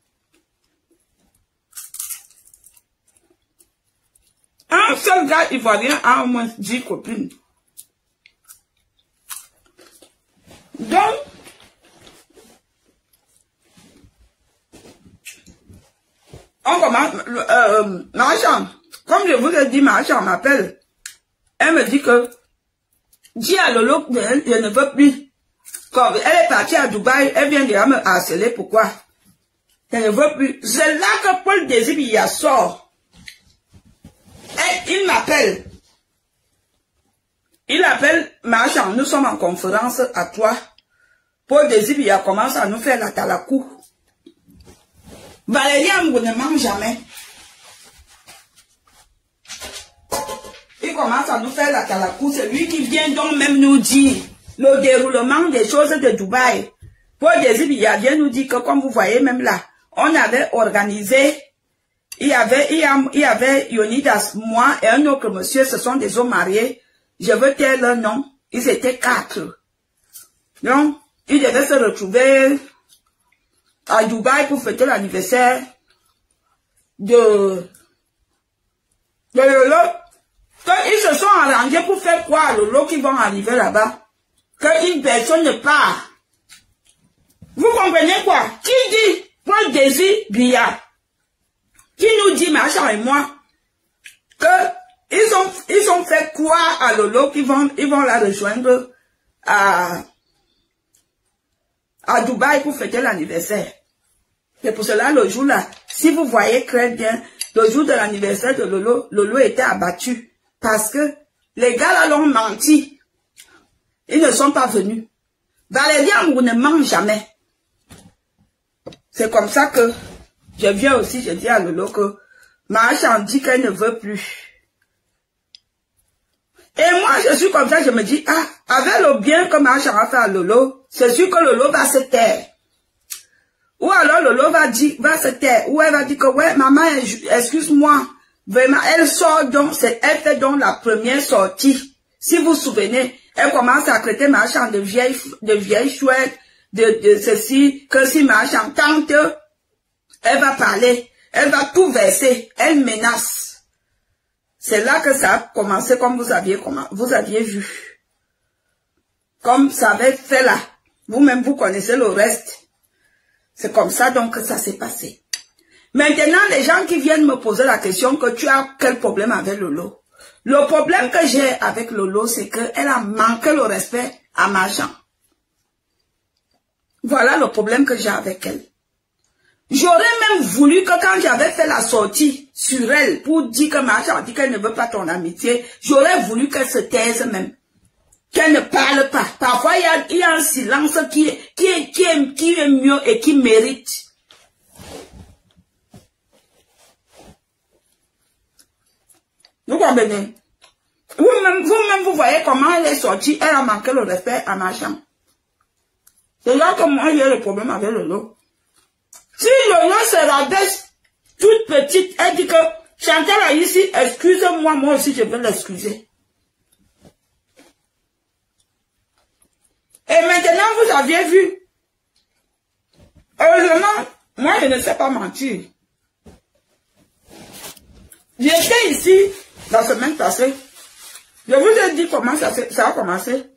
Un seul gars ivoirien a au moins dix copines. Donc, on commence, euh, ma chambre, comme je vous ai dit, ma chambre m'appelle. Elle me dit que, dis à Lolo, je, je ne veux plus. Comme elle est partie à Dubaï, elle vient déjà me harceler, pourquoi? Je ne veux plus. C'est là que Paul Désir, il y a sort. Et il m'appelle. Il appelle ma chambre, nous sommes en conférence à toi. Paul Désir, il commence à nous faire la talakou. Valérie Ambo ne mange jamais. Il commence à nous faire la talakou. C'est lui qui vient donc même nous dire le déroulement des choses de Dubaï. Paul Désir, il vient nous dire que comme vous voyez même là, on avait organisé, il y avait, il y, a, il y avait Yonidas, moi et un autre monsieur, ce sont des hommes mariés. Je veux taire leur nom. Ils étaient quatre. Donc, ils devaient se retrouver à Dubaï pour fêter l'anniversaire de, de Lolo. Quand ils se sont arrangés pour faire quoi à Lolo qui vont arriver là-bas? Qu'une personne ne part. Vous comprenez quoi? Qui dit Paul Désir Biya? Qui nous dit, Macha et moi, que ils ont, ils ont fait quoi à Lolo qui vont, ils vont la rejoindre à, à Dubaï pour fêter l'anniversaire. C'est pour cela, le jour-là, si vous voyez très bien, le jour de l'anniversaire de Lolo, Lolo était abattu. Parce que les gars là l'ont menti. Ils ne sont pas venus. Valérie Amour ne ment jamais. C'est comme ça que je viens aussi, je dis à Lolo que Macha dit qu'elle ne veut plus. Et moi, je suis comme ça, je me dis, ah, avec le bien que Macha a fait à Lolo, c'est sûr que Lolo va se taire. Ou alors Lolo va dire, va se taire. Ou elle va dire que, ouais, maman, excuse-moi. Vraiment, elle sort donc, elle fait donc la première sortie. Si vous vous souvenez, elle commence à traiter Macha de vieille, de vieille chouette, de, de ceci, que si Macha tente, elle va parler, elle va tout verser, elle menace. C'est là que ça a commencé comme vous aviez, vous aviez vu. Comme ça avait fait là. Vous-même, vous connaissez le reste. C'est comme ça donc que ça s'est passé. Maintenant, les gens qui viennent me poser la question que tu as quel problème avec Lolo. Le problème que j'ai avec Lolo, c'est qu'elle a manqué le respect à Macha. Voilà le problème que j'ai avec elle. J'aurais même voulu que quand j'avais fait la sortie sur elle pour dire que Macha dit qu'elle ne veut pas ton amitié, j'aurais voulu qu'elle se taise même. Qu'elle ne parle pas. Parfois, il y a, il y a un silence qui est, qui, est, qui, est, qui est mieux et qui mérite. Vous comprenez? Vous-même, vous-même, vous voyez comment elle est sortie, elle a manqué le respect à Macha. C'est là que moi, j'ai le problème avec Lolo. Si Lolo se rabaisse toute petite, elle dit que Chantal a ici, excuse-moi, moi aussi je veux l'excuser. Et maintenant, vous aviez vu. Heureusement, moi je ne sais pas mentir. J'étais ici la semaine passée. Je vous ai dit comment ça, ça a commencé.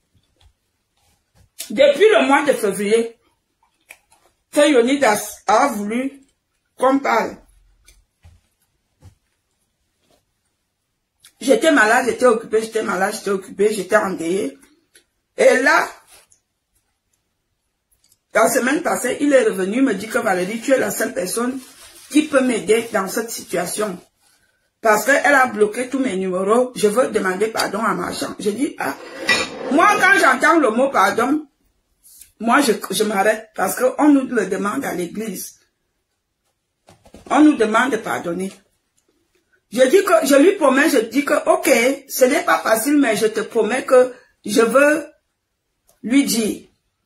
Depuis le mois de février, que Yonidas a voulu qu'on parle. J'étais malade, j'étais occupée, j'étais malade, j'étais occupée, j'étais endeuillée. Et là, la semaine passée, il est revenu me dire que Valérie, tu es la seule personne qui peut m'aider dans cette situation. Parce qu'elle a bloqué tous mes numéros, je veux demander pardon à Macha. Je dis, ah, moi quand j'entends le mot pardon, moi je, je m'arrête parce qu'on nous le demande à l'église. On nous demande de pardonner. Je dis que, je lui promets, je dis que, ok, ce n'est pas facile, mais je te promets que je veux lui dire.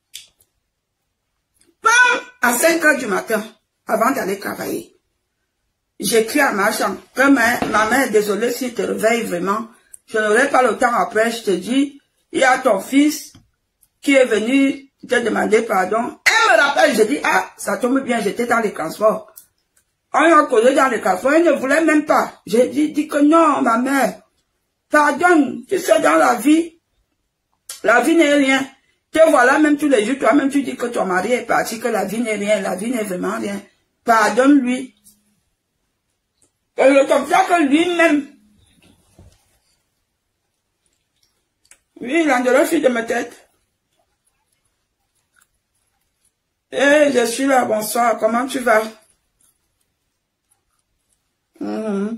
Bam, à cinq heures du matin, avant d'aller travailler. J'écris à Macha, que ma, ma mère, désolée si tu te réveilles vraiment, je n'aurai pas le temps après, je te dis, il y a ton fils qui est venu te demander pardon. Elle me rappelle, je dis, ah, ça tombe bien, j'étais dans les transports. On a causé dans les transports, elle ne voulait même pas. J'ai dit, dit que non, ma mère, pardonne, tu sais, dans la vie, la vie n'est rien. Te voilà, même tous les jours, toi-même, tu dis que ton mari est parti, que la vie n'est rien, la vie n'est vraiment rien. Pardonne-lui. Et c'est comme ça que lui-même, lui, il a de la fille de ma tête. Eh, je suis là, bonsoir, comment tu vas? Mm-hmm.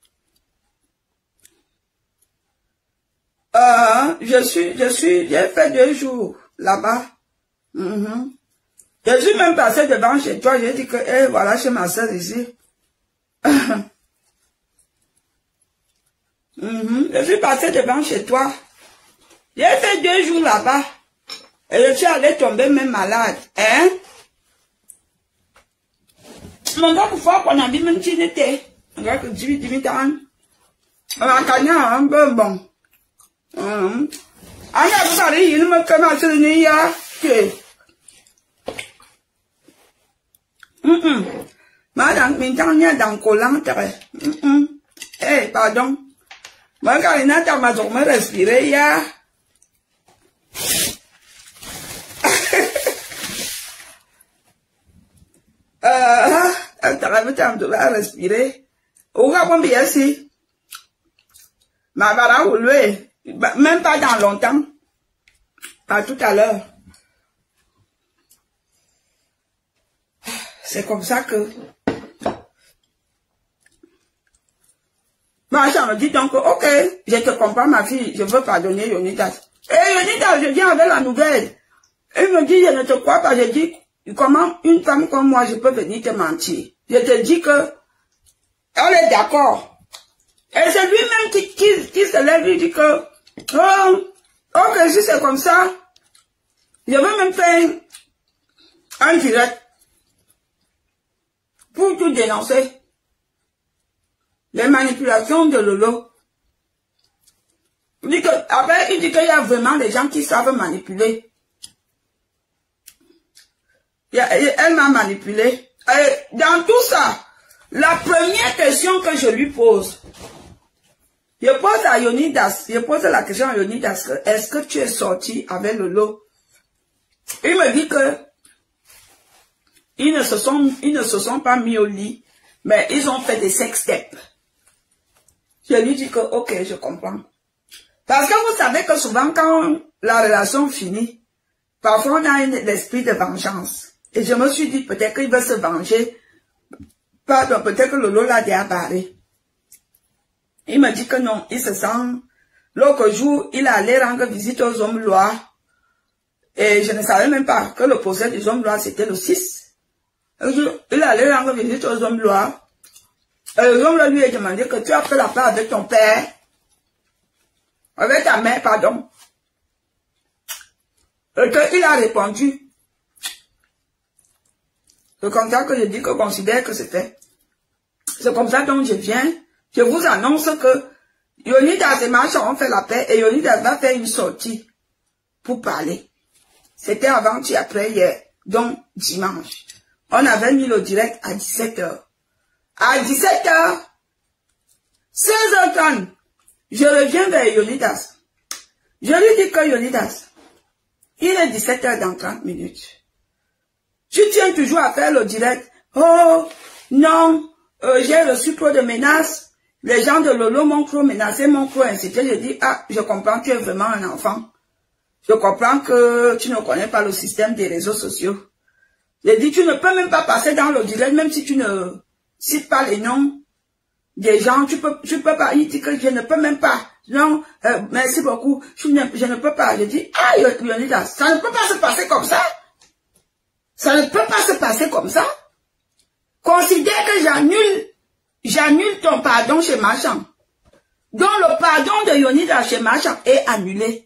euh, je suis, je suis, j'ai fait deux jours là-bas. Mm-hmm. Je suis même passé devant chez toi, j'ai dit que, eh, voilà, chez ma soeur ici. Mm-hmm. Je suis passé devant chez toi. J'ai fait deux jours là-bas. Et je suis allé tomber même malade. Hein? Mon gars, pourquoi qu'on a dit même si n'était? On a dit dix huit ans. On a gagné un peu bon. Hum. Ah, il y a vous allez, il me commence le nez, ya. Hum hum. Madame, maintenant, il y a dans le collant, hum hum. Eh, pardon. Moi, quand il y a dans ma zone, me respirer, ya. Euh, elle t'arrive tant de la respirer. Au cas où bien si. Ma bara ou lui, même pas dans longtemps. À tout à l'heure. C'est comme ça que. Macha me dit donc, ok, je te comprends ma fille, je veux pardonner Yonidas. Et Yonida, je viens avec la nouvelle. Il me dit, je ne te crois pas. Je dis, comment une femme comme moi, je peux venir te mentir? Je te dis que, elle est d'accord. Et c'est lui-même qui, qui, qui se lève et dit que, oh, ok, si c'est comme ça, je vais même faire un direct pour tout dénoncer. Les manipulations de Lolo. Il dit que, après, il dit qu'il y a vraiment des gens qui savent manipuler. Elle m'a manipulé. Et dans tout ça, la première question que je lui pose, je pose à Yonidas, je pose la question à Yonidas, est-ce que tu es sorti avec Lolo? Il me dit que ils ne se sont, ils ne se sont pas mis au lit, mais ils ont fait des sex steps. Je lui dis que, ok, je comprends. Parce que vous savez que souvent, quand la relation finit, parfois on a l'esprit de vengeance. Et je me suis dit, peut-être qu'il veut se venger. Pardon, peut-être que Lolo l'a débarré. Il me dit que non, il se sent... L'autre jour, il allait rendre visite aux hommes lois. Et je ne savais même pas que le procès des hommes lois, c'était le six. Il allait rendre visite aux hommes lois. Et les hommes lui a demandé que tu as fait la paix avec ton père. Avec ta mère, pardon. Et qu'il a répondu. C'est comme ça que je dis que je considère que c'est fait. C'est comme ça dont je viens. Je vous annonce que Yonidas et Macha ont fait la paix et Yonidas va faire une sortie pour parler. C'était avant-hier, après hier, donc dimanche. On avait mis le direct à dix-sept heures. À dix-sept heures, seize heures trente, je reviens vers Yonidas. Je lui dis que Yonidas, il est dix-sept heures dans trente minutes. Tu tiens toujours à faire le direct. Oh, non, euh, j'ai reçu trop de menaces. Les gens de Lolo m'ont trop menacé, m'ont trop incité. Je dis, ah, je comprends, tu es vraiment un enfant. Je comprends que tu ne connais pas le système des réseaux sociaux. Je dis, tu ne peux même pas passer dans le direct, même si tu ne cites pas les noms des gens. Tu peux, tu peux pas. Il dit que je ne peux même pas. Non, euh, merci beaucoup. Je ne, je ne peux pas. Je dis, ah, Yonidas, ça ne peut pas se passer comme ça. Ça ne peut pas se passer comme ça. Considère que j'annule, j'annule ton pardon chez Machan. Donc le pardon de Yonidas chez Machan est annulé.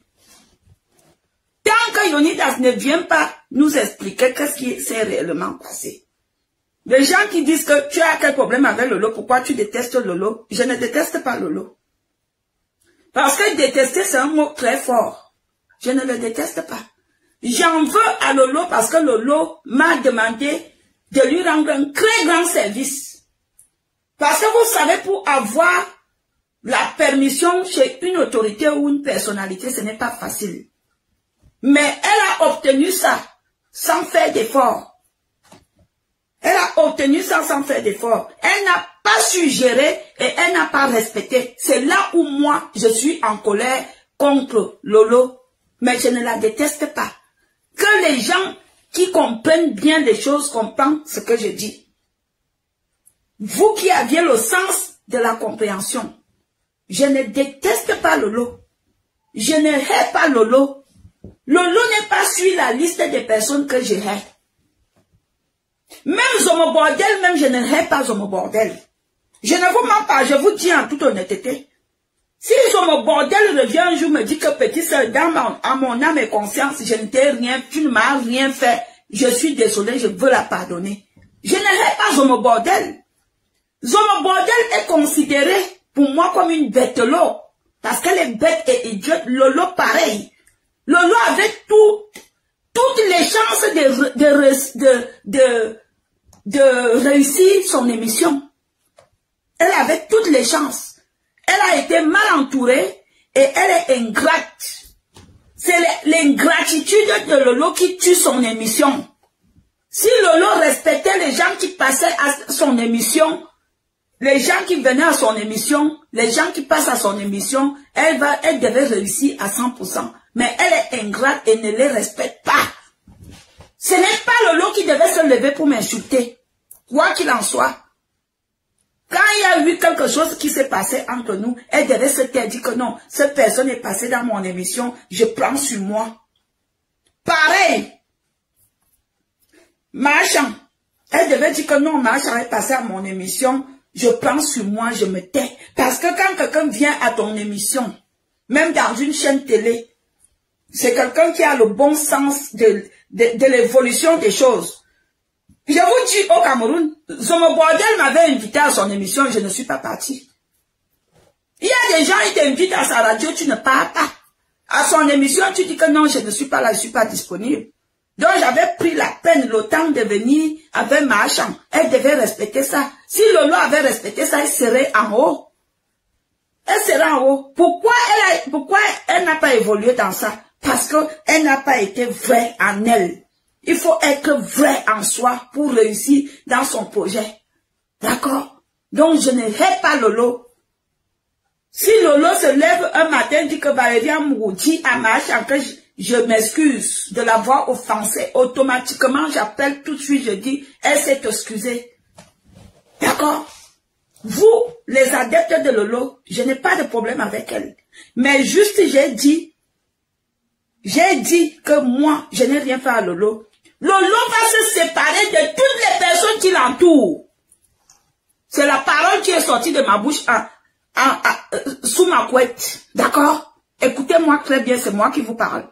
Tant que Yonidas ne vient pas nous expliquer qu'est-ce qui s'est réellement passé. Les gens qui disent que tu as quel problème avec Lolo, pourquoi tu détestes Lolo? Je ne déteste pas Lolo. Parce que détester c'est un mot très fort. Je ne le déteste pas. J'en veux à Lolo parce que Lolo m'a demandé de lui rendre un très grand service. Parce que vous savez, pour avoir la permission chez une autorité ou une personnalité, ce n'est pas facile. Mais elle a obtenu ça sans faire d'effort. Elle a obtenu ça sans faire d'effort. Elle n'a pas su gérer et elle n'a pas respecté. C'est là où moi, je suis en colère contre Lolo. Mais je ne la déteste pas. Que les gens qui comprennent bien les choses comprennent ce que je dis. Vous qui aviez le sens de la compréhension, je ne déteste pas Lolo. Je ne hais pas Lolo. Lolo n'est pas sur la liste des personnes que je hais. Même Zomo Bordel, même je ne hais pas Zomo Bordel. Je ne vous mens pas, je vous dis en toute honnêteté. Si Zomo Bordel revient un jour me dit que petit soeur, dans mon, à mon âme et conscience, je ne t'ai rien, tu ne m'as rien fait, je suis désolé, je veux la pardonner. Je ne hais pas Zomo Bordel. Zomo Bordel est considéré pour moi comme une bête l'eau. Parce qu'elle est bête et idiote. Lolo pareil. Lolo avait tout, toutes les chances de, de, de, de, de réussir son émission. Elle avait toutes les chances. Elle a été mal entourée et elle est ingrate. C'est l'ingratitude de Lolo qui tue son émission. Si Lolo respectait les gens qui passaient à son émission, les gens qui venaient à son émission, les gens qui passent à son émission, elle, va, elle devait réussir à cent pour cent. Mais elle est ingrate et ne les respecte pas. Ce n'est pas Lolo qui devait se lever pour m'insulter. Quoi qu'il en soit. Quand il y a eu quelque chose qui s'est passé entre nous, elle devait se taire, dire que non, cette personne est passée dans mon émission, je prends sur moi. Pareil. Marchand, elle devait dire que non, Marchand est passé à mon émission, je prends sur moi, je me tais. Parce que quand quelqu'un vient à ton émission, même dans une chaîne télé, c'est quelqu'un qui a le bon sens de, de, de l'évolution des choses. Je vous dis, au Cameroun, Zomo Bordel m'avait invité à son émission, je ne suis pas partie. Il y a des gens qui t'invitent à sa radio, tu ne pars pas. À son émission, tu dis que non, je ne suis pas là, je ne suis pas disponible. Donc j'avais pris la peine, le temps de venir avec Marchand. Elle devait respecter ça. Si Lolo avait respecté ça, elle serait en haut. Elle serait en haut. Pourquoi elle a, pourquoi elle n'a pas évolué dans ça? Parce qu'elle n'a pas été vraie en elle. Il faut être vrai en soi pour réussir dans son projet. D'accord? Donc je ne hais pas Lolo. Si Lolo se lève un matin et dit que Valérie Amouroudi a Marchand, que je, je m'excuse de l'avoir offensée, automatiquement j'appelle tout de suite, je dis, elle s'est excusée. D'accord? Vous, les adeptes de Lolo, je n'ai pas de problème avec elle. Mais juste j'ai dit, j'ai dit que moi, je n'ai rien fait à Lolo. Lolo va se séparer de toutes les personnes qui l'entourent. C'est la parole qui est sortie de ma bouche en, en, en, euh, sous ma couette. D'accord? Écoutez-moi très bien, c'est moi qui vous parle.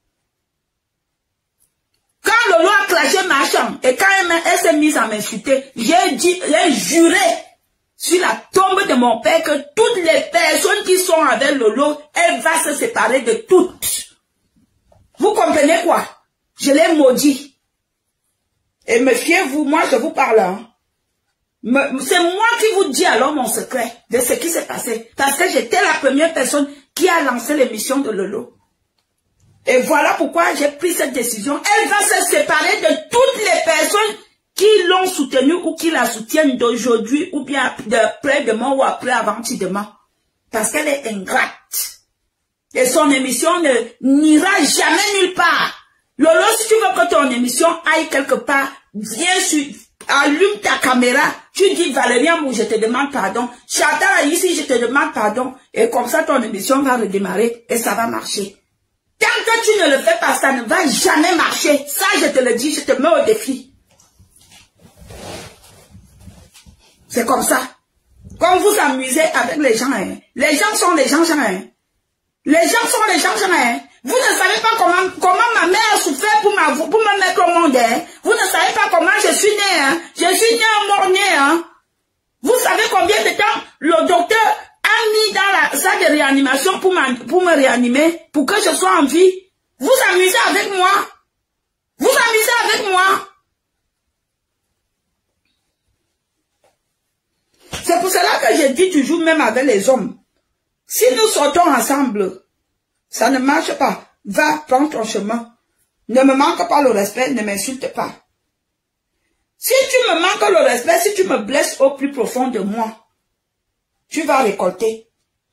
Quand Lolo a clashé Marchand et quand elle, elle s'est mise à m'insulter, j'ai dit, j'ai juré sur la tombe de mon père que toutes les personnes qui sont avec Lolo, elle va se séparer de toutes. Vous comprenez quoi? Je l'ai maudit. Et méfiez-vous, moi je vous parle. Hein. C'est moi qui vous dis alors mon secret de ce qui s'est passé. Parce que j'étais la première personne qui a lancé l'émission de Lolo. Et voilà pourquoi j'ai pris cette décision. Elle va se séparer de toutes les personnes qui l'ont soutenue ou qui la soutiennent d'aujourd'hui ou bien après-demain ou après avant-demain. Parce qu'elle est ingrate. Et son émission ne n'ira jamais nulle part. Lolo, si tu veux que ton émission aille quelque part, viens sur, allume ta caméra, tu dis Valérie Amou, je te demande pardon. Chantal, ici, je te demande pardon. Et comme ça, ton émission va redémarrer et ça va marcher. Tant que tu ne le fais pas, ça ne va jamais marcher. Ça, je te le dis, je te mets au défi. C'est comme ça. Quand vous amusez avec les gens, hein, les gens sont les gens, hein. Les gens sont les gens, hein. Vous ne savez pas comment, comment ma mère a souffert pour, ma, pour me mettre au monde. Hein. Vous ne savez pas comment je suis née. Hein. Je suis née en mort-née. Hein. Vous savez combien de temps le docteur a mis dans la salle de réanimation pour, ma, pour me réanimer, pour que je sois en vie. Vous amusez avec moi. Vous amusez avec moi. C'est pour cela que je dis toujours, même avec les hommes, si nous sortons ensemble, ça ne marche pas. Va, prends ton chemin. Ne me manque pas le respect, ne m'insulte pas. Si tu me manques le respect, si tu me blesses au plus profond de moi, tu vas récolter.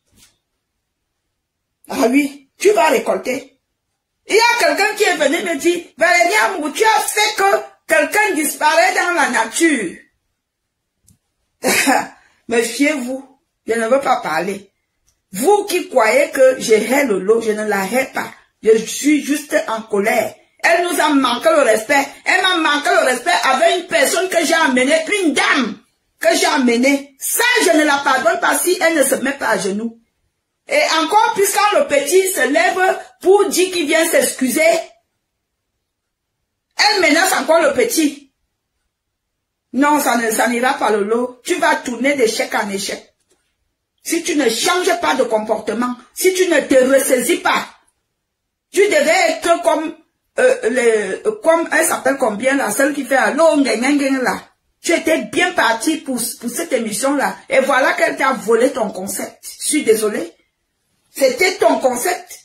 Ah oui, tu vas récolter. Il y a quelqu'un qui est venu me dire, Valérie Amou, tu as fait que quelqu'un disparaît dans la nature. Méfiez-vous, je ne veux pas parler. Vous qui croyez que je hais Lolo, je ne la hais pas. Je suis juste en colère. Elle nous a manqué le respect. Elle m'a manqué le respect avec une personne que j'ai amenée, une dame que j'ai amenée. Ça, je ne la pardonne pas si elle ne se met pas à genoux. Et encore plus quand le petit se lève pour dire qu'il vient s'excuser, elle menace encore le petit. Non, ça ne, ça n'ira pas Lolo. Tu vas tourner d'échec en échec. Si tu ne changes pas de comportement, si tu ne te ressaisis pas, tu devais être comme, euh, les, comme elle s'appelle combien là, celle qui fait allô, là. Tu étais bien parti pour, pour cette émission-là. Et voilà qu'elle t'a volé ton concept. Je suis désolée. C'était ton concept.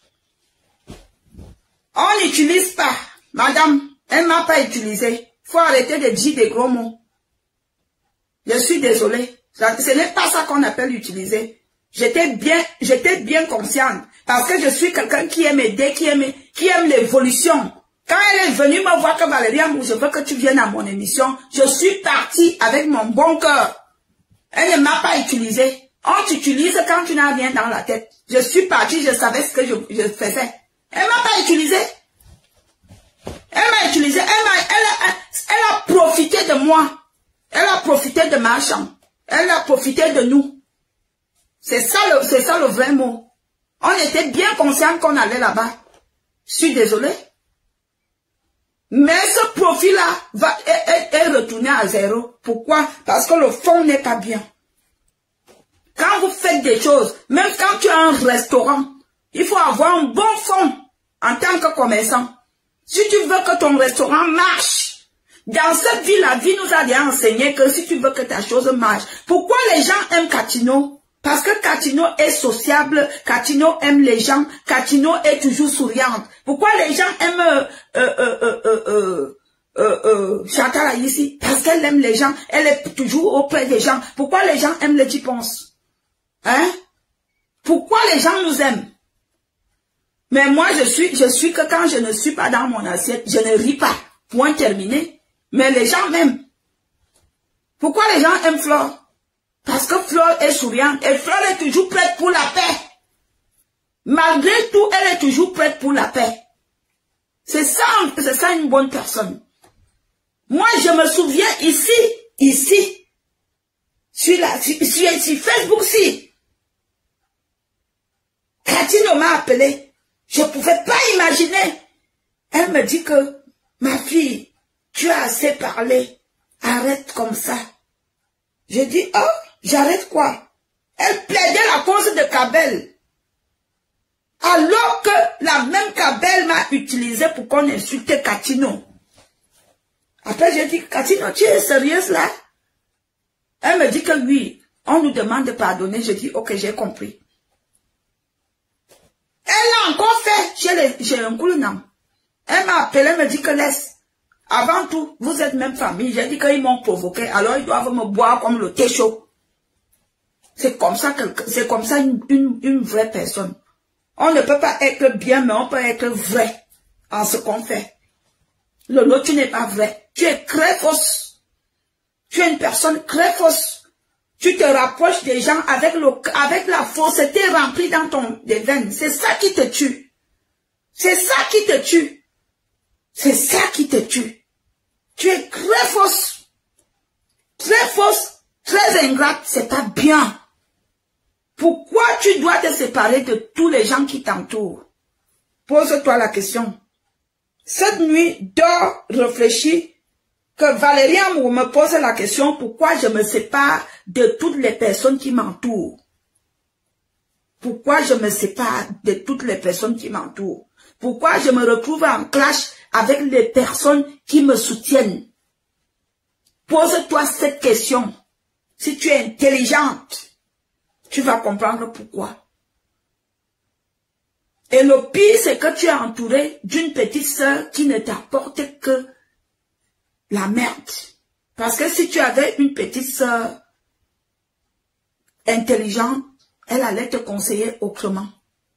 On n'utilise pas. Madame, elle ne m'a pas utilisé. Faut arrêter de dire des gros mots. Je suis désolée. Ce n'est pas ça qu'on appelle utiliser. J'étais bien, j'étais bien consciente. Parce que je suis quelqu'un qui aime aider, qui aime, qui aime l'évolution. Quand elle est venue me voir que Valérie Amou, je veux que tu viennes à mon émission, je suis partie avec mon bon cœur. Elle ne m'a pas utilisé. On t'utilise quand tu n'as rien dans la tête. Je suis partie, je savais ce que je, je faisais. Elle ne m'a pas utilisé. Elle m'a utilisé. Elle, m'a, elle, a, elle a profité de moi. Elle a profité de ma chambre. Elle a profité de nous. C'est ça, le, c'est ça le vrai mot. On était bien conscient qu'on allait là-bas. Je suis désolée. Mais ce profil-là va est, est, est retourné à zéro. Pourquoi? Parce que le fond n'est pas bien. Quand vous faites des choses, même quand tu as un restaurant, il faut avoir un bon fond en tant que commerçant. Si tu veux que ton restaurant marche, dans cette vie, la vie nous a déjà enseigné que si tu veux que ta chose marche, pourquoi les gens aiment Catino? Parce que Catino est sociable, Catino aime les gens, Catino est toujours souriante. Pourquoi les gens aiment euh, euh, euh, euh, euh, euh, euh, Chantal ici? Parce qu'elle aime les gens, elle est toujours auprès des gens. Pourquoi les gens aiment les Tipons? Hein? Pourquoi les gens nous aiment? Mais moi, je suis, je suis que quand je ne suis pas dans mon assiette, je ne ris pas. Point terminé. Mais les gens m'aiment. Pourquoi les gens aiment Flore? Parce que Flore est souriante et Flore est toujours prête pour la paix. Malgré tout, elle est toujours prête pour la paix. C'est ça, c'est ça une bonne personne. Moi, je me souviens ici, ici, sur, la, sur, sur, sur Facebook, si. Catino m'a appelé. Je ne pouvais pas imaginer. Elle me dit que, ma fille, tu as assez parlé. Arrête comme ça. J'ai dit, oh, j'arrête quoi? Elle plaidait la cause de Kabel. Alors que la même Kabel m'a utilisé pour qu'on insulte Catino. Après, j'ai dit, Catino, tu es sérieuse là? Elle me dit que oui, on nous demande de pardonner. Je dis, ok, j'ai compris. Elle a encore fait chez, les, chez un coulinant. Elle m'a appelé, elle me dit que laisse. Avant tout, vous êtes même famille. J'ai dit qu'ils m'ont provoqué, alors ils doivent me boire comme le thé chaud. C'est comme ça, que, c'est comme ça une, une, une vraie personne. On ne peut pas être bien, mais on peut être vrai en ce qu'on fait. Lolo, tu n'es pas vrai. Tu es très fausse. Tu es une personne très fausse. Tu te rapproches des gens avec, le, avec la fausseté remplie dans ton des veines. C'est ça qui te tue. C'est ça qui te tue. C'est ça qui te tue. Tu es très fausse. Très fausse, très ingrate. C'est pas bien. Pourquoi tu dois te séparer de tous les gens qui t'entourent? Pose-toi la question. Cette nuit, dors, réfléchis. Que Valérie Amour me pose la question, pourquoi je me sépare de toutes les personnes qui m'entourent? Pourquoi je me sépare de toutes les personnes qui m'entourent? Pourquoi je me retrouve en clash avec les personnes qui me soutiennent? Pose-toi cette question. Si tu es intelligente, tu vas comprendre pourquoi. Et le pire, c'est que tu es entouré d'une petite sœur qui ne t'apporte que la merde. Parce que si tu avais une petite sœur intelligente, elle allait te conseiller autrement.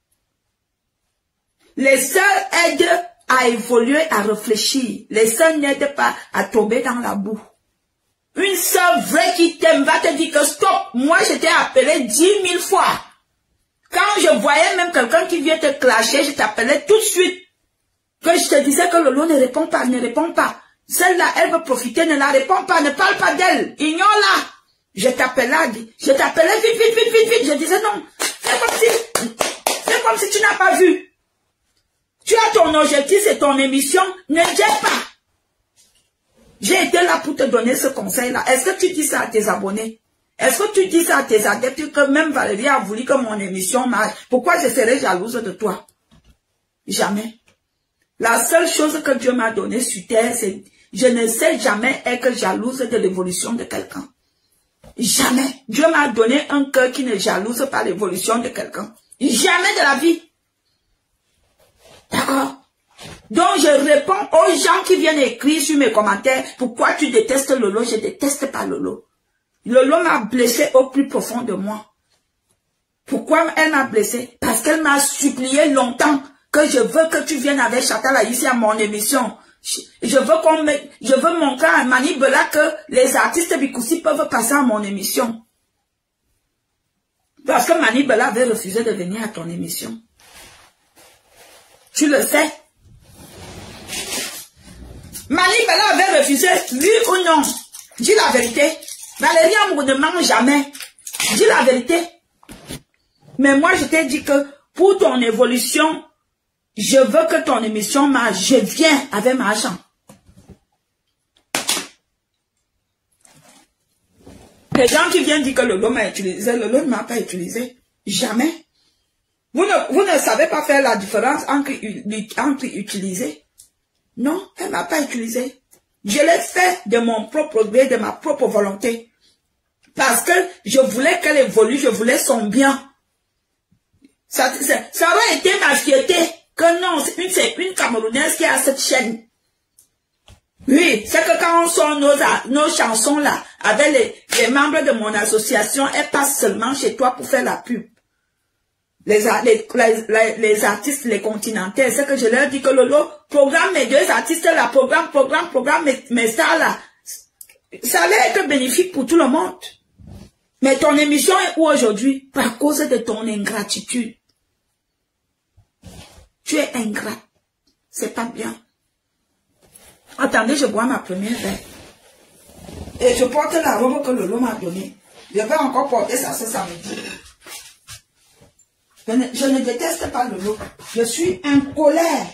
Les sœurs aident à évoluer, à réfléchir. Les sœurs n'aident pas à tomber dans la boue. Une sœur vraie qui t'aime va te dire que stop, moi je t'ai appelé dix mille fois. Quand je voyais même quelqu'un qui vient te clasher, je t'appelais tout de suite. Que je te disais que Lolo ne répond pas, ne répond pas. Celle-là, elle veut profiter, ne la répond pas, ne parle pas d'elle, ignore-la. Je t'appelais, je t'appelais vite, vite, vite, vite, vite. Je disais non, c'est comme si, c'est comme si tu n'as pas vu. Tu as ton objectif, c'est ton émission, ne jette pas. J'ai été là pour te donner ce conseil-là. Est-ce que tu dis ça à tes abonnés? Est-ce que tu dis ça à tes adeptes que même Valérie a voulu que mon émission marche? Pourquoi je serais jalouse de toi? Jamais. La seule chose que Dieu m'a donnée sur terre, c'est je ne sais jamais être jalouse de l'évolution de quelqu'un. Jamais. Dieu m'a donné un cœur qui ne jalouse pas l'évolution de quelqu'un. Jamais de la vie. D'accord? Donc je réponds aux gens qui viennent écrire sur mes commentaires, pourquoi tu détestes Lolo? Je déteste pas Lolo. Lolo m'a blessé au plus profond de moi. Pourquoi elle m'a blessé? Parce qu'elle m'a supplié longtemps que je veux que tu viennes avec Chantal ici à mon émission. Je veux qu'on me, je veux montrer à Mani Bela que les artistes Bikoussi peuvent passer à mon émission. Parce que Manibela avait refusé de venir à ton émission. Tu le sais. Manibela avait refusé, oui ou non. Dis la vérité. Valérie Amour ne ment jamais. Dis la vérité. Mais moi, je t'ai dit que pour ton évolution, je veux que ton émission marche. Je viens avec ma argent. Les gens qui viennent dire que Lolo m'a utilisé, Lolo ne m'a pas utilisé. Jamais. Vous ne, vous ne savez pas faire la différence entre, entre utiliser. Non, elle ne m'a pas utilisé. Je l'ai fait de mon propre gré, de ma propre volonté. Parce que je voulais qu'elle évolue, je voulais son bien. Ça, ça, ça aurait été ma fierté que non, c'est une, une Camerounaise qui a cette chaîne. Oui, c'est que quand on sort nos, nos chansons là, avec les, les membres de mon association, elles passent seulement chez toi pour faire la pub. Les, les, les, les artistes, les continentaux, c'est que je leur dis que Lolo, programme mes deux artistes là, programme, programme, programme mes, mes stars là. Ça allait être bénéfique pour tout le monde. Mais ton émission est où aujourd'hui? Par cause de ton ingratitude. Tu es ingrat. C'est pas bien. Attendez, je bois ma première verre. Et je porte la robe que Lolo m'a donnée. Je vais encore porter ça ce samedi. Je ne, je ne déteste pas Lolo. Je suis en colère.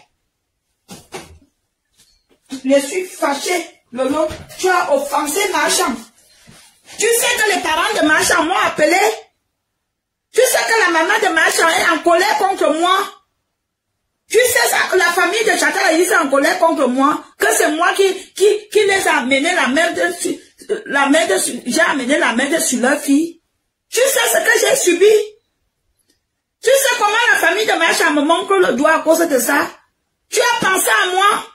Je suis fâché. Lolo, tu as offensé Marchand. Tu sais que les parents de Marchand m'ont appelé. Tu sais que la maman de Marchand est en colère contre moi. Tu sais ça, que la famille de Chantal est en colère contre moi. Que c'est moi qui, qui, qui les a amené la merde sur, la merde sur, j'ai amené la merde sur leur fille. Tu sais ce que j'ai subi. Tu sais comment la famille de Marchand me montre le doigt à cause de ça. Tu as pensé à moi.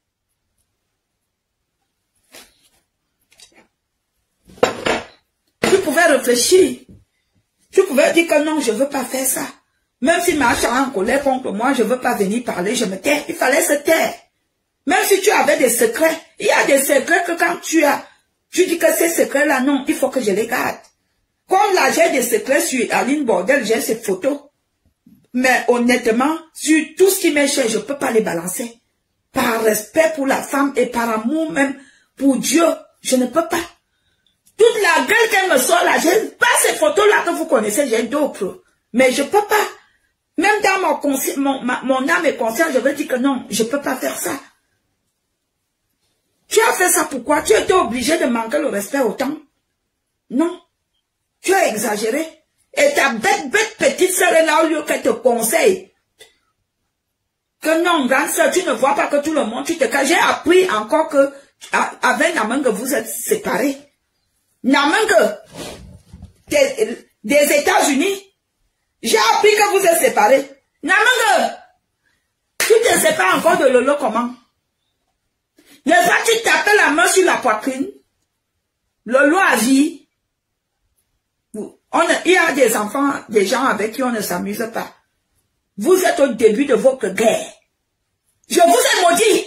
Tu pouvais réfléchir. Tu pouvais dire que non, je ne veux pas faire ça. Même si Marchand est en colère contre moi, je ne veux pas venir parler, je me tais. Il fallait se taire. Même si tu avais des secrets, il y a des secrets que quand tu as, tu dis que ces secrets-là, non, il faut que je les garde. Comme là, j'ai des secrets sur Aline Bordel, j'ai ces photos. Mais honnêtement, sur tout ce qui m'est cher, je ne peux pas les balancer. Par respect pour la femme et par amour même pour Dieu, je ne peux pas. Toute la gueule qu'elle me sort là, j'ai pas ces photos-là que vous connaissez, j'ai d'autres. Mais je ne peux pas. Même dans mon, mon, ma, mon âme et conscience, je veux dire que non, je ne peux pas faire ça. Tu as fait ça pourquoi? Tu étais obligé de manquer le respect autant? Non. Tu as exagéré. Et ta bête, bête petite sœur est là au lieu qu'elle te conseille. Que non, grande sœur, tu ne vois pas que tout le monde, tu te caches. J'ai appris encore que, avec Namang, vous êtes séparés. Namang, des, des États-Unis. J'ai appris que vous êtes séparés. Namang, tu ne sais pas encore de Lolo comment. N'est-ce pas, tu tapes la main sur la poitrine. Lolo a vie. On a, il y a des enfants, des gens avec qui on ne s'amuse pas. Vous êtes au début de votre guerre. Je vous ai maudit.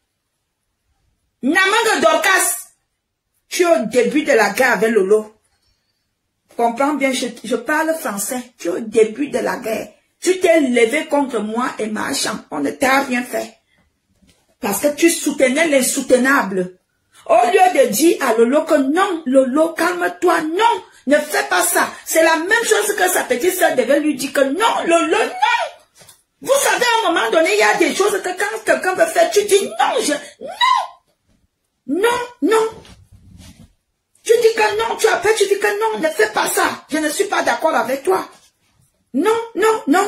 Namang Dorcas, tu es au début de la guerre avec Lolo. Comprends bien, je, je parle français. Tu es au début de la guerre. Tu t'es levé contre moi et Marchand. On ne t'a rien fait. Parce que tu soutenais l'insoutenable. Au lieu de dire à Lolo que non, Lolo, calme-toi, non, ne fais pas ça. C'est la même chose que sa petite soeur devait lui dire que non, Lolo, non. Vous savez, à un moment donné, il y a des choses que quand quelqu'un veut faire, tu dis non, je, non, non, non. Tu dis que non, tu appelles, tu dis que non, ne fais pas ça. Je ne suis pas d'accord avec toi. Non, non, non.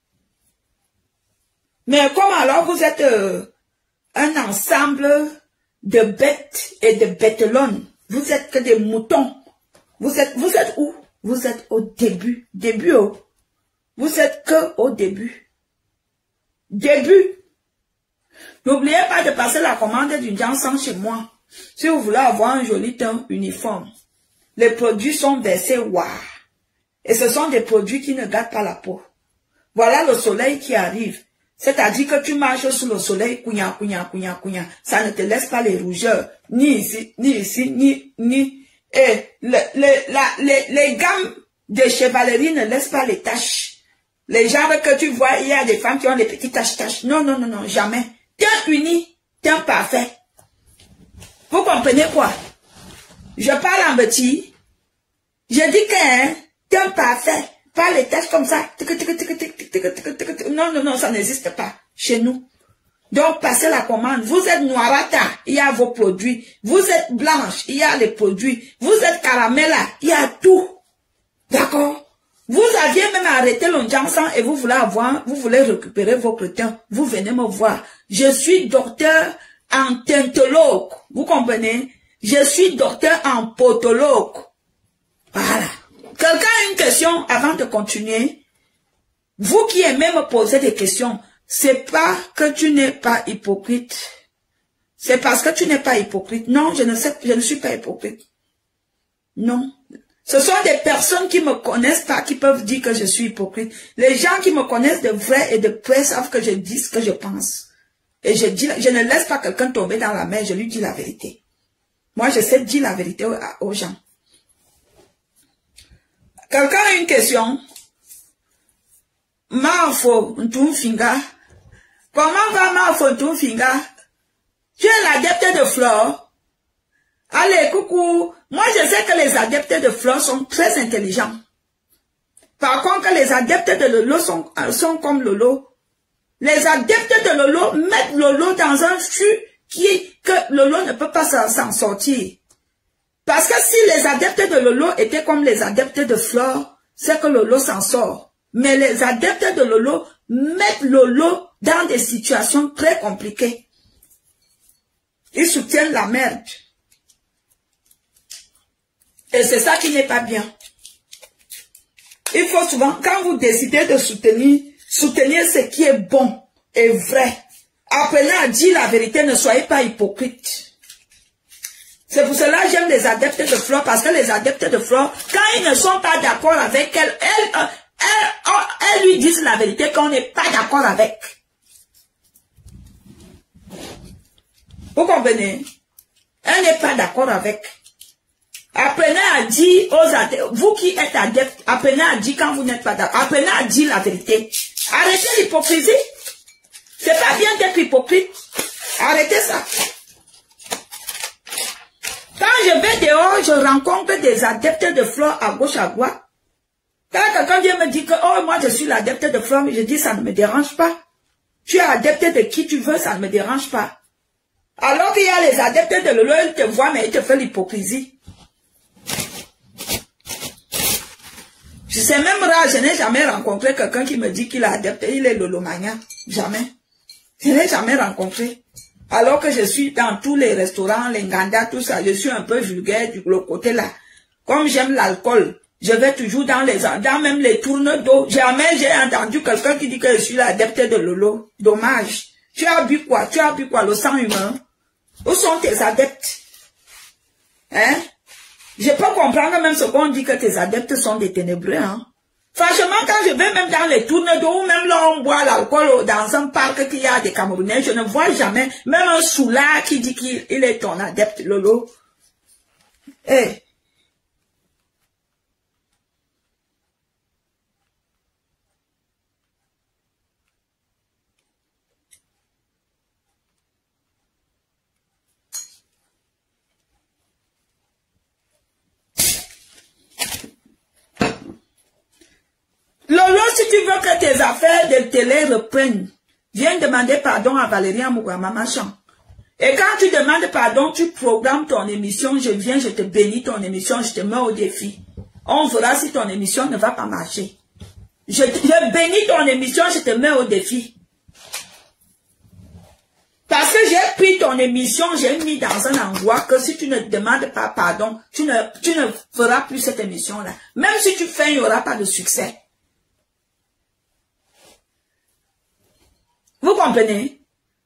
Mais comme alors vous êtes euh, un ensemble de bêtes et de bêtelones, vous êtes que des moutons. Vous êtes, vous êtes où? Vous êtes au début. Début, oh. Vous êtes que au début. Début. N'oubliez pas de passer la commande du Janssen chez moi. Si vous voulez avoir un joli teint uniforme, les produits sont versés waouh. Et ce sont des produits qui ne gâtent pas la peau. Voilà le soleil qui arrive. C'est-à-dire que tu marches sous le soleil, couignant, couignant, couignant, couignant. Ça ne te laisse pas les rougeurs. Ni ici, ni ici, ni, ni. Et le, le, la, les, les gammes de chevalerie ne laisse pas les taches. Les gens que tu vois, il y a des femmes qui ont des petites taches, taches. Non, non, non, non, jamais. T'es uni, t'es parfait. Vous comprenez quoi? Je parle en petit. Je dis que hein, t'es parfait. Pas les taches comme ça. Non, non, non, ça n'existe pas chez nous. Donc, passez la commande. Vous êtes noirata, il y a vos produits. Vous êtes blanche, il y a les produits. Vous êtes caramela, il y a tout. D'accord? Vous aviez même arrêté l'onjansan et vous voulez avoir, vous voulez récupérer votre temps. Vous venez me voir. Je suis docteur en teintologue. Vous comprenez? Je suis docteur en podologue. Voilà. Quelqu'un a une question avant de continuer? Vous qui aimez me poser des questions, c'est pas que tu n'es pas hypocrite. C'est parce que tu n'es pas hypocrite. Non, je ne sais, je ne suis pas hypocrite. Non. Ce sont des personnes qui me connaissent pas qui peuvent dire que je suis hypocrite. Les gens qui me connaissent de vrai et de près savent que je dis ce que je pense. Et je dis, je ne laisse pas quelqu'un tomber dans la mer, je lui dis la vérité. Moi, je sais dire la vérité aux, aux gens. Quelqu'un a une question? Marfo Ntumfinga. Comment va Marfo Ntumfinga? Tu es l'adepte de Flore? Allez, coucou. Moi, je sais que les adeptes de Flore sont très intelligents. Par contre, les adeptes de Lolo sont, sont comme Lolo. Les adeptes de Lolo mettent Lolo dans un fût qui, que Lolo ne peut pas s'en sortir. Parce que si les adeptes de Lolo étaient comme les adeptes de Flore, c'est que Lolo s'en sort. Mais les adeptes de Lolo mettent Lolo dans des situations très compliquées. Ils soutiennent la merde. Et c'est ça qui n'est pas bien. Il faut souvent, quand vous décidez de soutenir, soutenir ce qui est bon et vrai. Apprenez à dire la vérité, ne soyez pas hypocrite. C'est pour cela que j'aime les adeptes de Flore, parce que les adeptes de Flore, quand ils ne sont pas d'accord avec elle, elles, elles, elles, elles lui disent la vérité qu'on n'est pas d'accord avec. Vous comprenez? Elle n'est pas d'accord avec. Apprenez à dire aux adeptes, vous qui êtes adeptes, apprenez à dire quand vous n'êtes pas d'accord. Apprenez à dire la vérité. Arrêtez l'hypocrisie. C'est pas bien d'être hypocrite. Arrêtez ça. Quand je vais dehors, je rencontre des adeptes de Flore à gauche, à droite. Quand quelqu'un vient me dire que, oh, moi je suis l'adepte de Flore, je dis, ça ne me dérange pas. Tu es adepte de qui tu veux, ça ne me dérange pas. Alors qu'il y a les adeptes de Lolo, ils te voient, mais ils te font l'hypocrisie. Je sais même rare, je n'ai jamais rencontré quelqu'un qui me dit qu'il est adepte, il est Lolomania. Jamais. Je n'ai jamais rencontré. Alors que je suis dans tous les restaurants, les Nganda, tout ça, je suis un peu vulgaire du côté là. Comme j'aime l'alcool, je vais toujours dans les, dans même les tournes d'eau. Jamais j'ai entendu quelqu'un qui dit que je suis l'adepte de Lolo. Dommage. Tu as bu quoi? Tu as bu quoi? Le sang humain? Où sont tes adeptes? Hein? Je peux comprendre même ce qu'on dit que tes adeptes sont des ténébreux, hein. Franchement, quand je vais même dans les tournes d'eau, ou même là on boit l'alcool dans un parc qui a des Camerounais, je ne vois jamais, même un soulard qui dit qu'il est ton adepte, Lolo. Eh. Hey. Lolo, si tu veux que tes affaires de télé reprennent, viens demander pardon à Valérie Amougama, machin. Et quand tu demandes pardon, tu programmes ton émission, je viens, je te bénis ton émission, je te mets au défi. On verra si ton émission ne va pas marcher. Je, je bénis ton émission, je te mets au défi. Parce que j'ai pris ton émission, j'ai mis dans un endroit que si tu ne demandes pas pardon, tu ne, tu ne feras plus cette émission-là. Même si tu fais, il n'y aura pas de succès. Vous comprenez?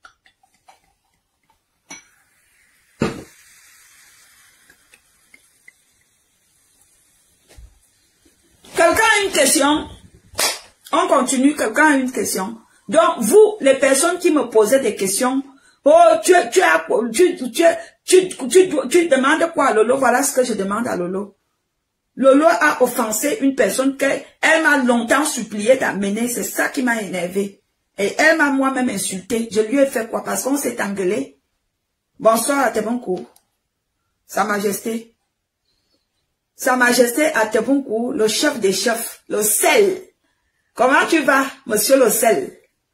Quelqu'un a une question? On continue, quelqu'un a une question. Donc, vous, les personnes qui me posaient des questions, oh, tu, tu, as, tu, tu, tu, tu, tu, tu demandes quoi à Lolo? Voilà ce que je demande à Lolo. Lolo a offensé une personne qu'elle m'a longtemps supplié d'amener. C'est ça qui m'a énervé. Et elle m'a moi-même insulté. Je lui ai fait quoi? Parce qu'on s'est engueulé. Bonsoir à Tebonkou. Sa Majesté. Sa Majesté à Tebonkou, le chef des chefs, le sel. Comment tu vas, monsieur le sel?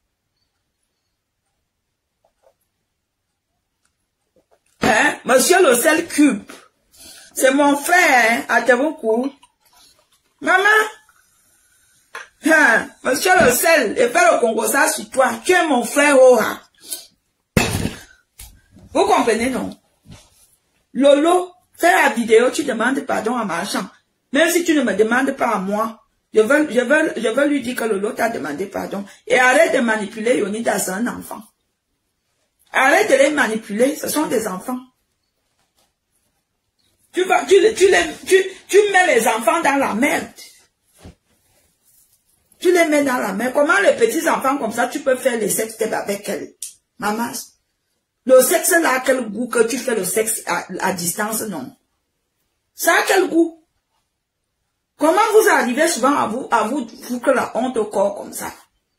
Hein? Monsieur le sel cube. C'est mon frère, hein, à Tebonkou. Maman. Hein, monsieur le sel, et fais le Congo ça sur toi. Tu es mon frère, oh. Hein. Vous comprenez, non? Lolo, fais la vidéo, tu demandes pardon à Marchand. Même si tu ne me demandes pas à moi, je veux, je veux, je veux lui dire que Lolo t'a demandé pardon. Et arrête de manipuler Yonida, c'est un enfant. Arrête de les manipuler, ce sont des enfants. Tu, vas, tu, tu, les, tu, tu mets les enfants dans la merde. Tu les mets dans la merde. Comment les petits enfants comme ça, tu peux faire les sex tapes avec elle? Maman, le sexe là, quel goût que tu fais le sexe à, à distance, non? Ça a quel goût? Comment vous arrivez souvent à vous, à vous foutre la honte au corps comme ça?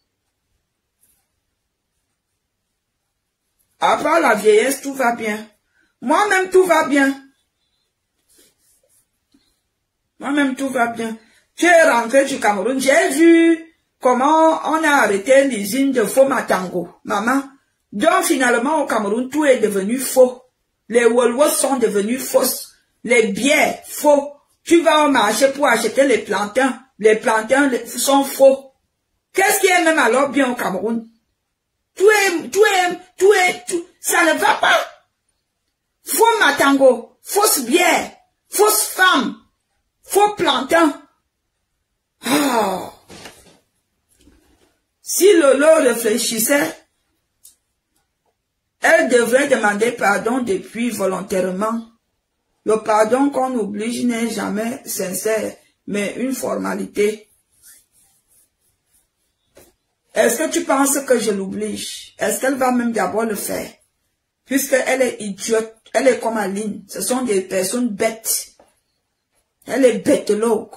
Après la vieillesse, tout va bien. Moi-même, tout va bien. Moi-même, tout va bien. Tu es rentré du Cameroun. J'ai vu comment on a arrêté l'usine de faux Matango. Maman. Donc, finalement, au Cameroun, tout est devenu faux. Les Wolwos sont devenus fausses. Les bières, faux. Tu vas au marché pour acheter les plantains. Les plantains sont faux. Qu'est-ce qui est même alors bien au Cameroun? Tout est, tout est, tout est, tout, ça ne va pas. Faux Matango, fausse bière, fausse femme, faux plantain. Oh. Si Lolo réfléchissait, elle devrait demander pardon depuis volontairement. Le pardon qu'on oblige n'est jamais sincère, mais une formalité. Est-ce que tu penses que je l'oblige? Est-ce qu'elle va même d'abord le faire? Puisqu'elle est idiote, elle est comme Aline. Ce sont des personnes bêtes. Elle est bêtelogue.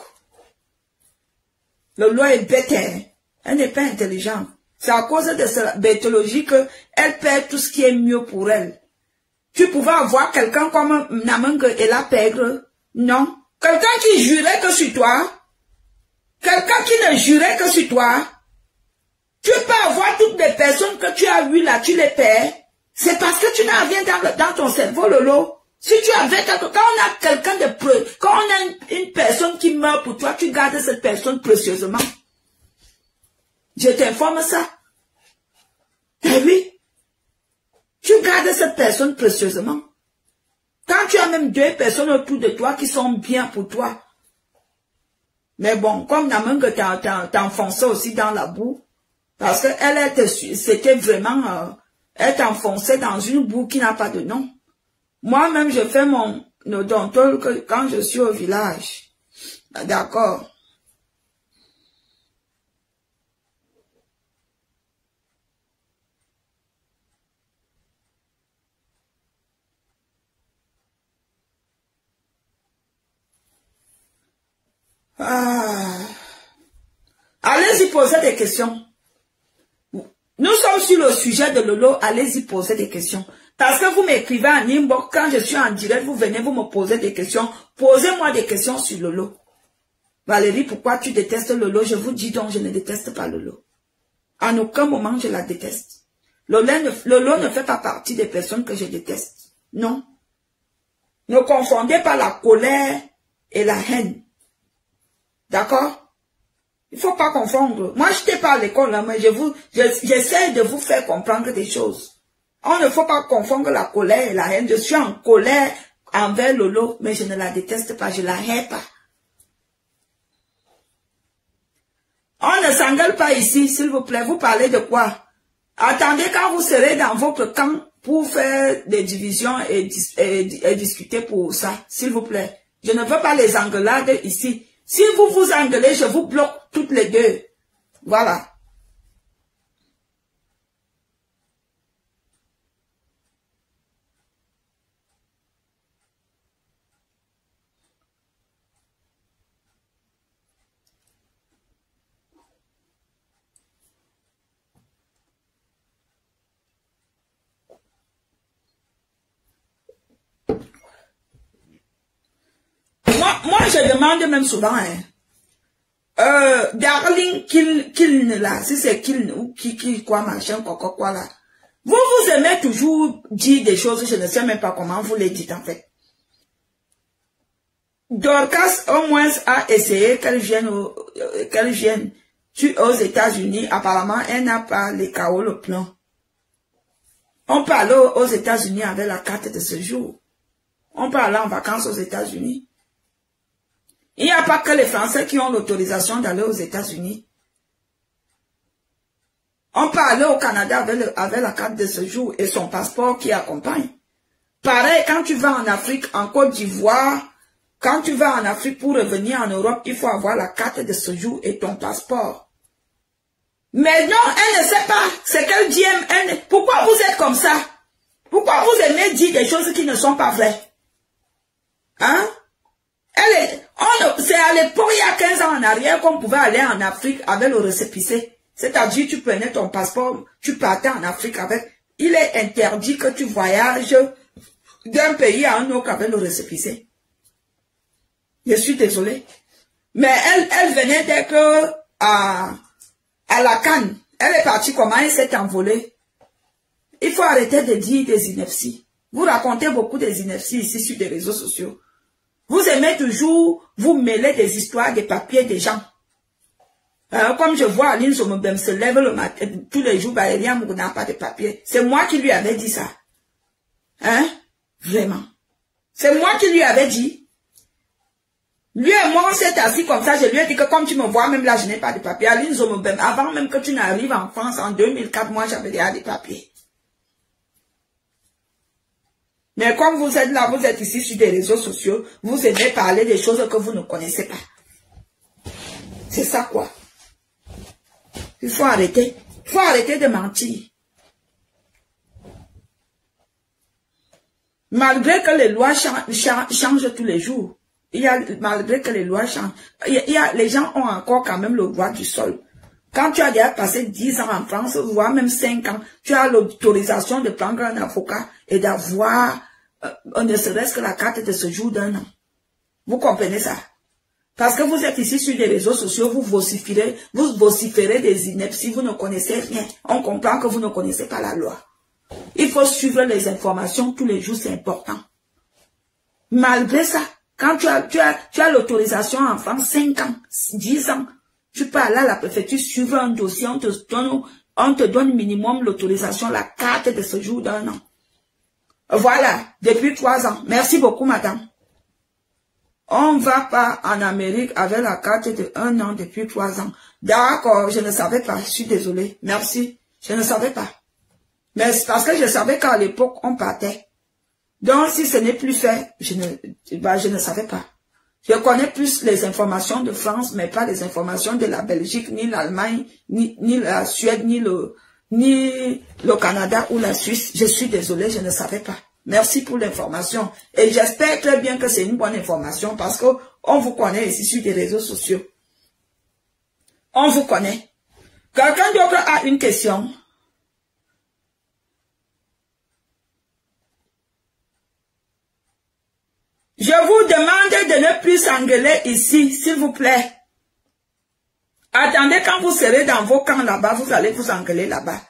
Le loi est bête, hein? Elle n'est pas intelligente. C'est à cause de cette bêtologie qu'elle perd tout ce qui est mieux pour elle. Tu pouvais avoir quelqu'un comme Namenge et la pègre? Non. Quelqu'un qui jurait que sur toi? Quelqu'un qui ne jurait que sur toi? Tu peux avoir toutes les personnes que tu as vues là, tu les perds. C'est parce que tu n'as rien dans, dans ton cerveau, Lolo. Si tu avais quelque, quand on a quelqu'un de preux, quand on a une, une personne qui meurt pour toi, tu gardes cette personne précieusement. Je t'informe ça. Eh oui. Tu gardes cette personne précieusement. Quand tu as même deux personnes autour de toi qui sont bien pour toi. Mais bon, comme Namenge t'a enfoncé aussi dans la boue, parce qu'elle c'était vraiment, euh, être enfoncée dans une boue qui n'a pas de nom. Moi-même, je fais mon odontologue quand je suis au village. D'accord. Ah. Allez-y poser des questions. Nous sommes sur le sujet de Lolo, allez-y poser des questions. Parce que vous m'écrivez en inbox, quand je suis en direct, vous venez, vous me posez des questions. Posez-moi des questions sur Lolo. Valérie, pourquoi tu détestes Lolo? Je vous dis donc, je ne déteste pas Lolo. En aucun moment, je la déteste. Lolo ne, Lolo ne fait pas partie des personnes que je déteste. Non. Ne confondez pas la colère et la haine. D'accord? Il ne faut pas confondre. Moi, je n'étais pas à l'école, hein, mais je vous, j'essaie de vous faire comprendre des choses. On ne faut pas confondre la colère et la haine. Je suis en colère envers Lolo, mais je ne la déteste pas, je la hais pas. On ne s'engueule pas ici, s'il vous plaît. Vous parlez de quoi? Attendez quand vous serez dans votre camp pour faire des divisions et, dis et, et discuter pour ça, s'il vous plaît. Je ne veux pas les engueulades ici. Si vous vous engueulez, je vous bloque toutes les deux. Voilà. moi, je demande même souvent, hein, euh, Darling Kiln, Kiln là, si c'est Kiln ou qui, qui, quoi, machin, quoi, quoi, quoi, là. Vous, vous aimez toujours dire des choses, je ne sais même pas comment vous les dites, en fait. Dorcas, au moins, a essayé qu'elle vienne, au, euh, qu'elle vienne aux États-Unis. Apparemment, elle n'a pas les K O le plan. On peut aller aux États-Unis avec la carte de séjour. On peut aller en vacances aux États-Unis. Il n'y a pas que les Français qui ont l'autorisation d'aller aux États-Unis. On peut aller au Canada avec, le, avec la carte de séjour et son passeport qui accompagne. Pareil, quand tu vas en Afrique, en Côte d'Ivoire, quand tu vas en Afrique pour revenir en Europe, il faut avoir la carte de séjour et ton passeport. Mais non, elle ne sait pas. C'est qu'elle dit, elle, pourquoi vous êtes comme ça? Pourquoi vous aimez dire des choses qui ne sont pas vraies? Hein? Elle est, on, c'est à l'époque, il y a quinze ans en arrière, qu'on pouvait aller en Afrique avec le récépissé. C'est-à-dire, tu prenais ton passeport, tu partais en Afrique avec. Il est interdit que tu voyages d'un pays à un autre avec le récépissé. Je suis désolée. Mais elle, elle venait d'être à, à la Cannes. Elle est partie comment? Elle s'est envolée. Il faut arrêter de dire des inepties. Vous racontez beaucoup des inepties ici sur des réseaux sociaux. Vous aimez toujours vous mêler des histoires, des papiers des gens. Euh, comme je vois Aline Zomobem se lève le matin, tous les jours, bah, Eliam n'a pas de papier. C'est moi qui lui avais dit ça. Hein? Vraiment. C'est moi qui lui avais dit. Lui et moi, on s'est assis comme ça. Je lui ai dit que comme tu me vois, même là, je n'ai pas de papier. Aline Zomobem, avant même que tu n'arrives en France, en deux mille quatre, moi, j'avais déjà des papiers. Mais comme vous êtes là, vous êtes ici sur des réseaux sociaux, vous aimez parler des choses que vous ne connaissez pas. C'est ça quoi. Il faut arrêter. Il faut arrêter de mentir. Malgré que les lois changent, changent tous les jours, il y a, malgré que les lois changent, il y a, il y a, les gens ont encore quand même le droit du sol. Quand tu as déjà passé dix ans en France, voire même cinq ans, tu as l'autorisation de prendre un avocat et d'avoir euh, ne serait-ce que la carte de séjour d'un an. Vous comprenez ça? Parce que vous êtes ici sur des réseaux sociaux, vous vociférez, vous vociférez des inepties, vous ne connaissez rien. On comprend que vous ne connaissez pas la loi. Il faut suivre les informations tous les jours, c'est important. Malgré ça, quand tu as, tu as, tu as l'autorisation en France, cinq ans, dix ans, tu peux aller à la préfecture, suivre un dossier, on te donne, on te donne minimum l'autorisation, la carte de séjour d'un an. Voilà, depuis trois ans. Merci beaucoup, madame. On ne va pas en Amérique avec la carte de un an depuis trois ans. D'accord, je ne savais pas, je suis désolée. Merci, je ne savais pas. Mais c'est parce que je savais qu'à l'époque, on partait. Donc, si ce n'est plus fait, je ne, bah, je ne savais pas. Je connais plus les informations de France, mais pas les informations de la Belgique, ni l'Allemagne, ni, ni la Suède, ni le, ni le Canada ou la Suisse. Je suis désolée, je ne savais pas. Merci pour l'information. Et j'espère très bien que c'est une bonne information parce que on vous connaît ici sur des réseaux sociaux. On vous connaît. Quelqu'un d'autre a une question? Je vous demande de ne plus s'engueuler ici, s'il vous plaît. Attendez, quand vous serez dans vos camps là-bas, vous allez vous engueuler là-bas.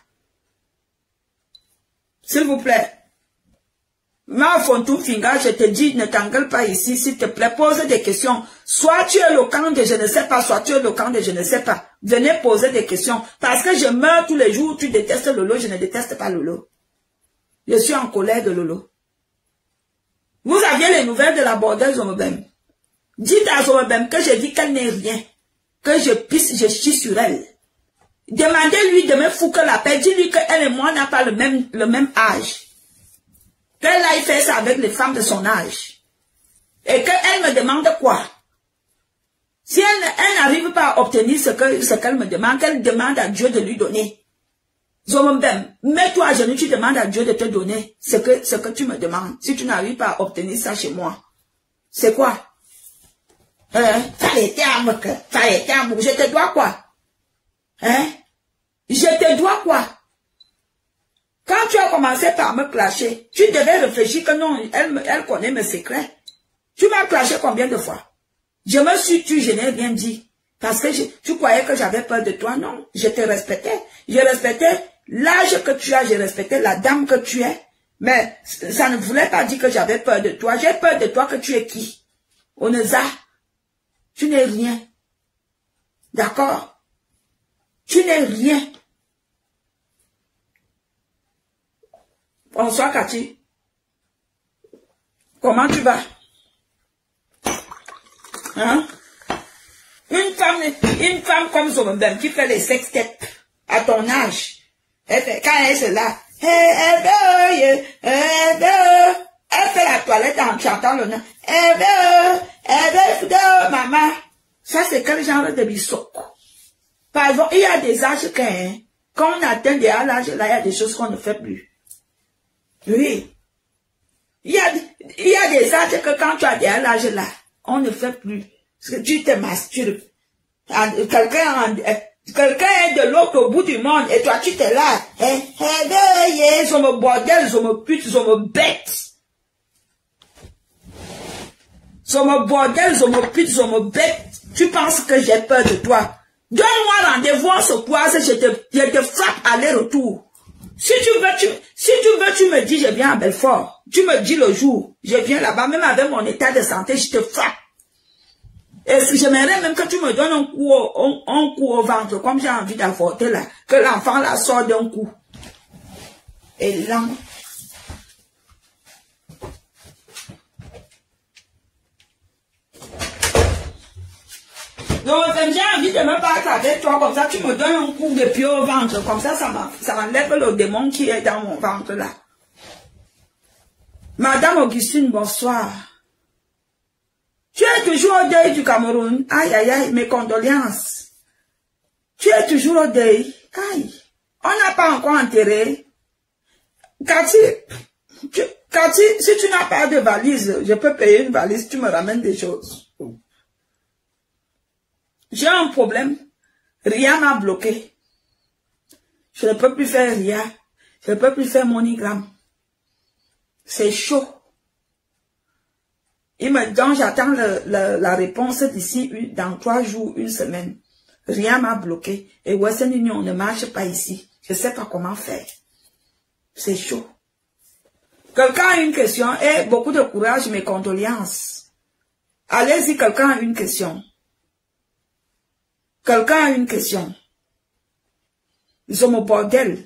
S'il vous plaît. Ma Fontou Finga, je te dis, ne t'engueule pas ici, s'il te plaît, pose des questions. Soit tu es le camp de je ne sais pas, soit tu es le camp de je ne sais pas. Venez poser des questions. Parce que je meurs tous les jours, tu détestes Lolo, je ne déteste pas Lolo. Je suis en colère de Lolo. Vous aviez les nouvelles de la bordeuse Zomobem. Dites à Zomobem que je dis qu'elle n'est rien. Que je pisse, je chie sur elle. Demandez-lui de me foutre la paix. Dis-lui qu'elle et moi n'a pas le même, le même âge. Qu'elle aille faire ça avec les femmes de son âge. Et qu'elle me demande quoi? Si elle, elle n'arrive pas à obtenir ce que, ce qu'elle me demande, qu'elle demande à Dieu de lui donner. Zomobem, mets-toi à genoux, tu demandes à Dieu de te donner ce que, ce que tu me demandes. Si tu n'arrives pas à obtenir ça chez moi. C'est quoi? Hein? Fallait terme que, fallait terme, je te dois quoi? Hein? Je te dois quoi? Quand tu as commencé par me clasher, tu devais réfléchir que non, elle, elle connaît mes secrets. Tu m'as clashé combien de fois? Je me suis tue, je n'ai rien dit. Parce que je, tu croyais que j'avais peur de toi? Non, je te respectais. Je respectais l'âge que tu as, je respectais la dame que tu es. Mais ça ne voulait pas dire que j'avais peur de toi. J'ai peur de toi que tu es qui? Oneza, tu n'es rien. D'accord? Tu n'es rien. Bonsoir, Cathy. Comment tu vas? Hein? Une femme, une femme comme Zomobem qui fait les sextets à ton âge. Elle fait, quand elle est là, elle veut, elle veut, elle fait la toilette en chantant le nom. Elle veut, elle veut, maman. Ça, c'est quel genre de bisou? Par exemple, il y a des âges que, hein, quand on atteint des âges, là, il y a des choses qu'on ne fait plus. Oui. Il y a, il y a des âges que quand tu as des âges là, on ne fait plus. Parce que tu te masturbes. Quelqu'un quelqu'un est de l'autre bout du monde et toi tu t'es là. Ils ont me bordel, ils ont me pute, ils ont me bête. Ils ont me bordel, ils ont me pute, ils ont me bête. Tu penses que j'ai peur de toi? Donne-moi rendez-vous, on se croise, je te, je te frappe aller-retour. Si tu veux, tu, si tu veux, tu me dis, je viens à Belfort. Tu me dis le jour, je viens là-bas, même avec mon état de santé, je te frappe. Et j'aimerais même que tu me donnes un coup, au, un, un coup au ventre, comme j'ai envie d'avorter là, que l'enfant la sort d'un coup. Et là, donc j'ai envie de me battre avec toi, comme ça tu me donnes un coup de pied au ventre, comme ça ça m'enlève le démon qui est dans mon ventre là. Madame Augustine, bonsoir. Tu es toujours au deuil du Cameroun. Aïe, aïe, aïe, mes condoléances. Tu es toujours au deuil. Aïe, on n'a pas encore enterré. Cathy, tu, Cathy, si tu n'as pas de valise, je peux payer une valise, tu me ramènes des choses. J'ai un problème. Rien m'a bloqué. Je ne peux plus faire rien. Je ne peux plus faire MoneyGram. C'est chaud. Il me dit, j'attends la réponse d'ici dans trois jours, une semaine. Rien m'a bloqué. Et Western Union ne marche pas ici. Je ne sais pas comment faire. C'est chaud. Quelqu'un a une question. Et beaucoup de courage, mes condoléances. Allez-y, quelqu'un a une question. Quelqu'un a une question. Ils sont au bordel.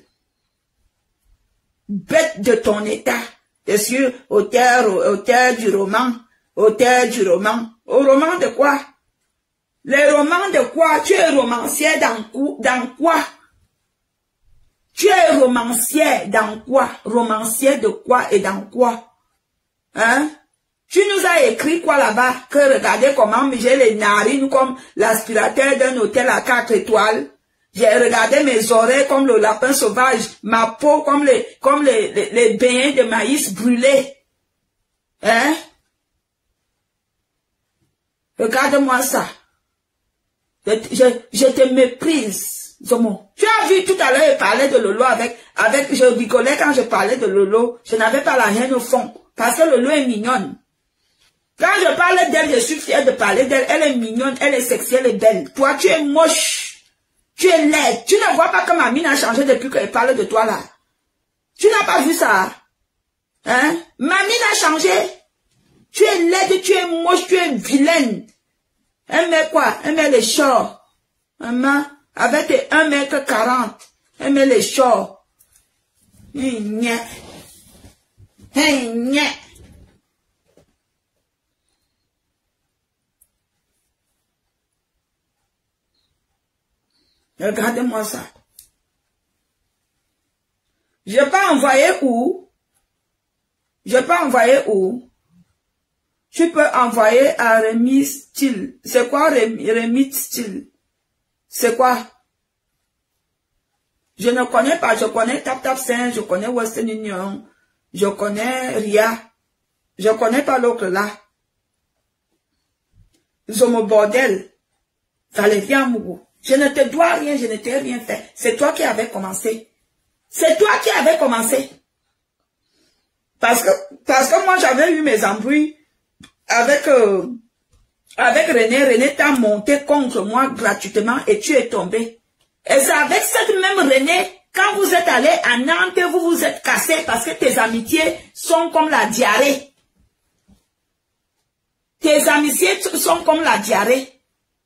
Bête de ton état. Je suis auteur, auteur du roman. Auteur du roman. Au roman de quoi? Les romans de quoi? Tu es romancier dans, dans quoi? Tu es romancier dans quoi? Romancier de quoi et dans quoi? Hein? Tu nous as écrit quoi là-bas? Que regardez comment j'ai les narines comme l'aspirateur d'un hôtel à quatre étoiles. J'ai regardé mes oreilles comme le lapin sauvage, ma peau comme les, comme les, les, les beignets de maïs brûlés. Hein? Regarde-moi ça. Je, je, je te méprise, Zomo. Tu as vu tout à l'heure, je parlais de Lolo avec, avec, je rigolais quand je parlais de Lolo. Je n'avais pas la haine au fond. Parce que Lolo est mignonne. Quand je parle d'elle, je suis fière de parler d'elle. Elle est mignonne, elle est sexy, elle est belle. Toi, tu es moche. Tu es laide. Tu ne vois pas que ma mine a changé depuis qu'elle parle de toi là. Tu n'as pas vu ça? Hein? Ma mine a changé. Tu es laide, tu es moche, tu es vilaine. Elle met quoi? Elle met les shorts. Maman, avec un mètre quarante. Elle met les shorts. Gna. Gna. Regardez-moi ça. Je peux envoyer où? Je peux envoyer où? Tu peux envoyer à Rémi Style. C'est quoi Rémi, Rémi Style? C'est quoi? Je ne connais pas. Je connais Tap Tap cinq, je connais Western Union, je connais Ria. Je connais pas l'autre là. Ils ont mon bordel. Valérie Amourou. Je ne te dois rien, je ne t'ai rien fait. C'est toi qui avais commencé. C'est toi qui avais commencé. Parce que, parce que moi j'avais eu mes embrouilles avec, euh, Avec René, René t'a monté contre moi gratuitement et tu es tombé. Et c'est avec cette même René, quand vous êtes allé à Nantes, vous vous êtes cassé parce que tes amitiés sont comme la diarrhée. Tes amitiés sont comme la diarrhée.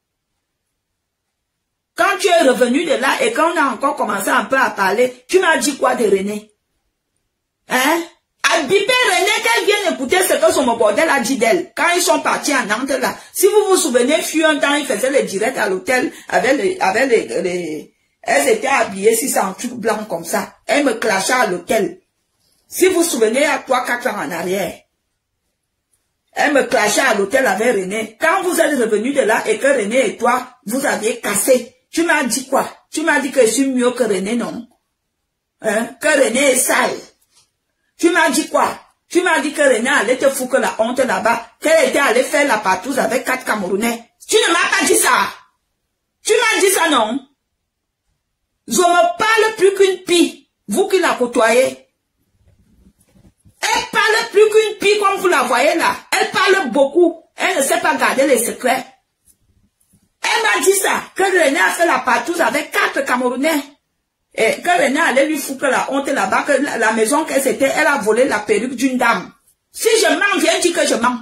Quand tu es revenu de là et qu'on a encore commencé un peu à parler, tu m'as dit quoi de René? Hein? À Bipé René, qu'elle vienne écouter ce que son bordel a dit d'elle. Quand ils sont partis à Nantes là, si vous vous souvenez, fut un temps, ils faisaient les directs à l'hôtel avec les, avec les, les, elles étaient habillées, si c'est en truc blanc comme ça. Elles me clashaient à l'hôtel. Si vous vous souvenez, à trois, quatre ans en arrière. Elle me clashait à l'hôtel avec René. Quand vous êtes revenu de là et que René et toi, vous aviez cassé, tu m'as dit quoi? Tu m'as dit que je suis mieux que René, non? Hein? Que René est sale. Tu m'as dit quoi? Tu m'as dit que René allait te foutre la honte là-bas, qu'elle était allée faire la partouze avec quatre Camerounais. Tu ne m'as pas dit ça. Tu m'as dit ça, non? Je me parle plus qu'une pie, vous qui la côtoyez. Elle parle plus qu'une pie comme vous la voyez là. Elle parle beaucoup. Elle ne sait pas garder les secrets. Elle m'a dit ça, que René a fait la partouze avec quatre Camerounais. Et que René allait lui foutre la honte là-bas, que la, la maison qu'elle s'était, elle a volé la perruque d'une dame. Si je mens, viens dire que je mens.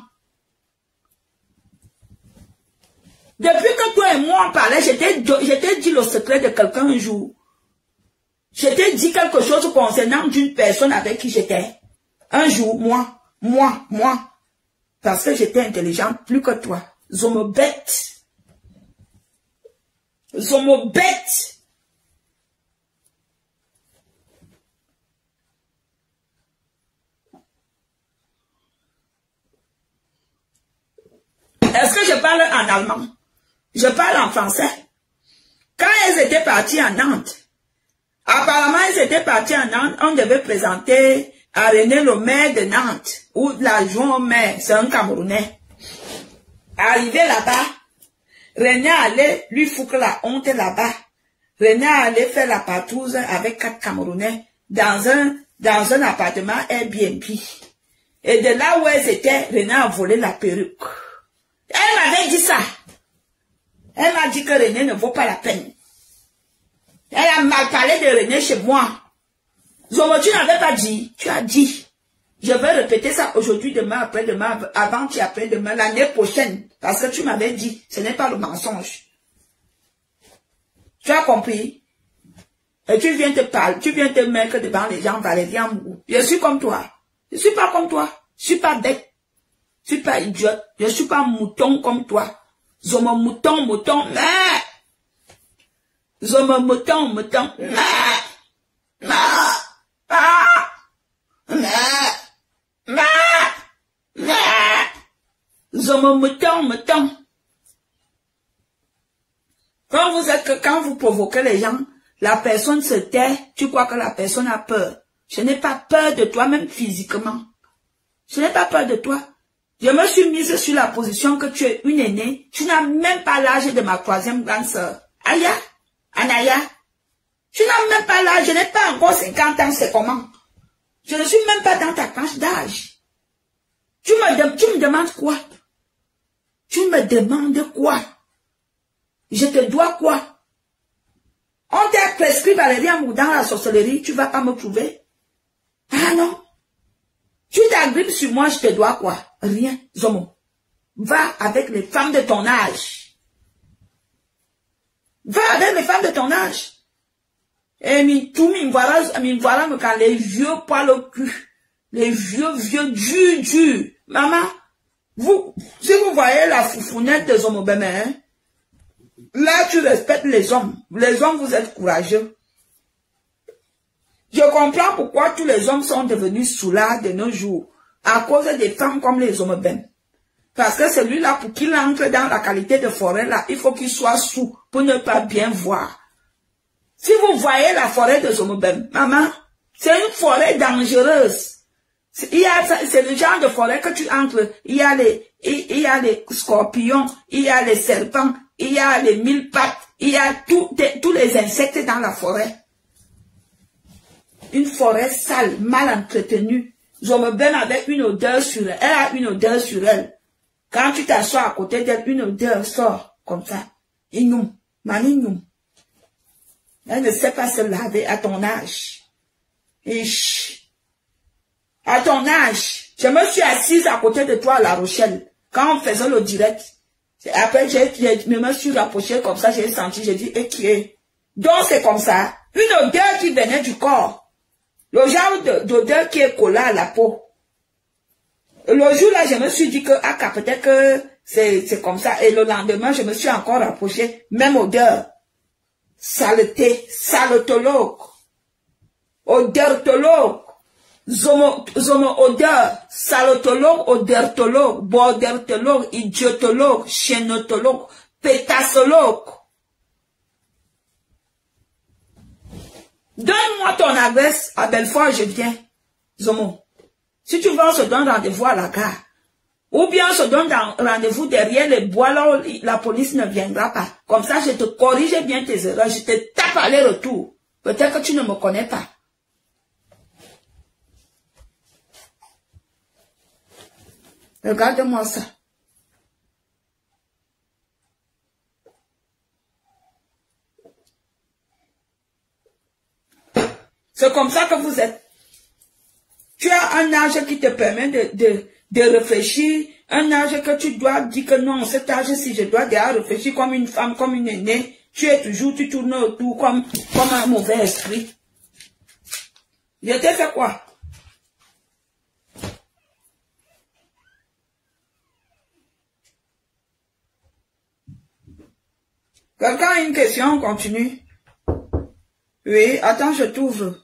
Depuis que toi et moi on parlait, je t'ai dit le secret de quelqu'un un jour. Je t'ai dit quelque chose concernant d'une personne avec qui j'étais. Un jour, moi, moi, moi, parce que j'étais intelligente plus que toi. Je me bête. Je me bête. Est-ce que je parle en allemand? Je parle en français. Quand elles étaient parties à Nantes, apparemment elles étaient parties à Nantes, on devait présenter à René le maire de Nantes, ou l'adjoint au maire, c'est un Camerounais. Arrivé là-bas, René allait lui foutre la honte là-bas. René allait faire la partouze avec quatre Camerounais dans un, dans un appartement Airbnb. Et de là où elles étaient, René a volé la perruque. Elle m'avait dit ça. Elle m'a dit que René ne vaut pas la peine. Elle a mal parlé de René chez moi. Zomo, tu n'avais pas dit. Tu as dit. Je vais répéter ça aujourd'hui, demain, après-demain, avant et après-demain, l'année prochaine. Parce que tu m'avais dit. Ce n'est pas le mensonge. Tu as compris? Et tu viens te parler. Tu viens te mettre devant les gens, Valérie Mou. Je suis comme toi. Je ne suis pas comme toi. Je ne suis pas bête. Je ne suis pas idiote. Je ne suis pas mouton comme toi. Je me mouton, mouton, mais. Je me mouton, mouton, mais. Mais. Ah. Mais. Mais. Mais. Je me mouton, mouton. Quand vous êtes, quand vous provoquez les gens, la personne se tait, tu crois que la personne a peur. Je n'ai pas peur de toi, même physiquement. Je n'ai pas peur de toi. Je me suis mise sur la position que tu es une aînée. Tu n'as même pas l'âge de ma troisième grande sœur. Aya, Anaya. Tu n'as même pas l'âge. Je n'ai pas encore cinquante ans, c'est comment? Je ne suis même pas dans ta tranche d'âge. Tu me, tu me demandes quoi? Tu me demandes quoi? Je te dois quoi? On t'a prescrit Valérie Mou dans la sorcellerie, tu vas pas me trouver? Ah non? Tu t'agrippes sur moi, je te dois quoi? Rien, Zomo. Va avec les femmes de ton âge. Va avec les femmes de ton âge. Et mi, tout mi voilà, mi voilà me quand les vieux poils au cul. Les vieux, vieux, durs, durs. Maman, vous, si vous voyez la foufounette des hommes, ben, hein, là, tu respectes les hommes. Les hommes, vous êtes courageux. Je comprends pourquoi tous les hommes sont devenus soûlards de nos jours. À cause des femmes comme les hommes ben. Parce que celui-là, pour qu'il entre dans la qualité de forêt, là, il faut qu'il soit sous pour ne pas bien voir. Si vous voyez la forêt de Zomobem, maman, c'est une forêt dangereuse. Il y a, c'est le genre de forêt que tu entres. Il y a les, il, il y a les scorpions, il y a les serpents, il y a les mille pattes, il y a tout, tous les insectes dans la forêt. Une forêt sale, mal entretenue. Zomobem avait une odeur sur elle. Elle a une odeur sur elle. Quand tu t'assois à côté d'elle, une odeur sort comme ça. Inoum, maninoum. Elle ne sait pas se laver à ton âge. Ich. À ton âge, je me suis assise à côté de toi à La Rochelle, quand on faisait le direct. Après, je me suis rapprochée comme ça, j'ai senti, j'ai dit, et qui est? Donc, c'est comme ça. Une odeur qui venait du corps. Le genre d'odeur qui est collée à la peau. Le jour-là, je me suis dit que, ah, peut-être que c'est comme ça. Et le lendemain, je me suis encore rapprochée. Même odeur. Saleté, saletologue. Odertologue. Zomo, zomo odeur. Saletologue, odertologue. Bordertologue, idiotologue, chénotologue, pétassologue. Donne-moi ton adresse à Belfort, je viens. Zomo. Si tu veux, on se donne rendez-vous à la gare. Ou bien on se donne rendez-vous derrière les bois là où la police ne viendra pas. Comme ça, je te corrige bien tes erreurs. Je te tape à aller-retour. Peut-être que tu ne me connais pas. Regarde-moi ça. C'est comme ça que vous êtes. Tu as un âge qui te permet de, de, de réfléchir, un âge que tu dois dire que non, cet âge-ci, je dois déjà réfléchir comme une femme, comme une aînée. Tu es toujours, tu tournes autour comme, comme un mauvais esprit. Je t'ai fait quoi? Quelqu'un a une question, on continue. Oui, attends, je t'ouvre.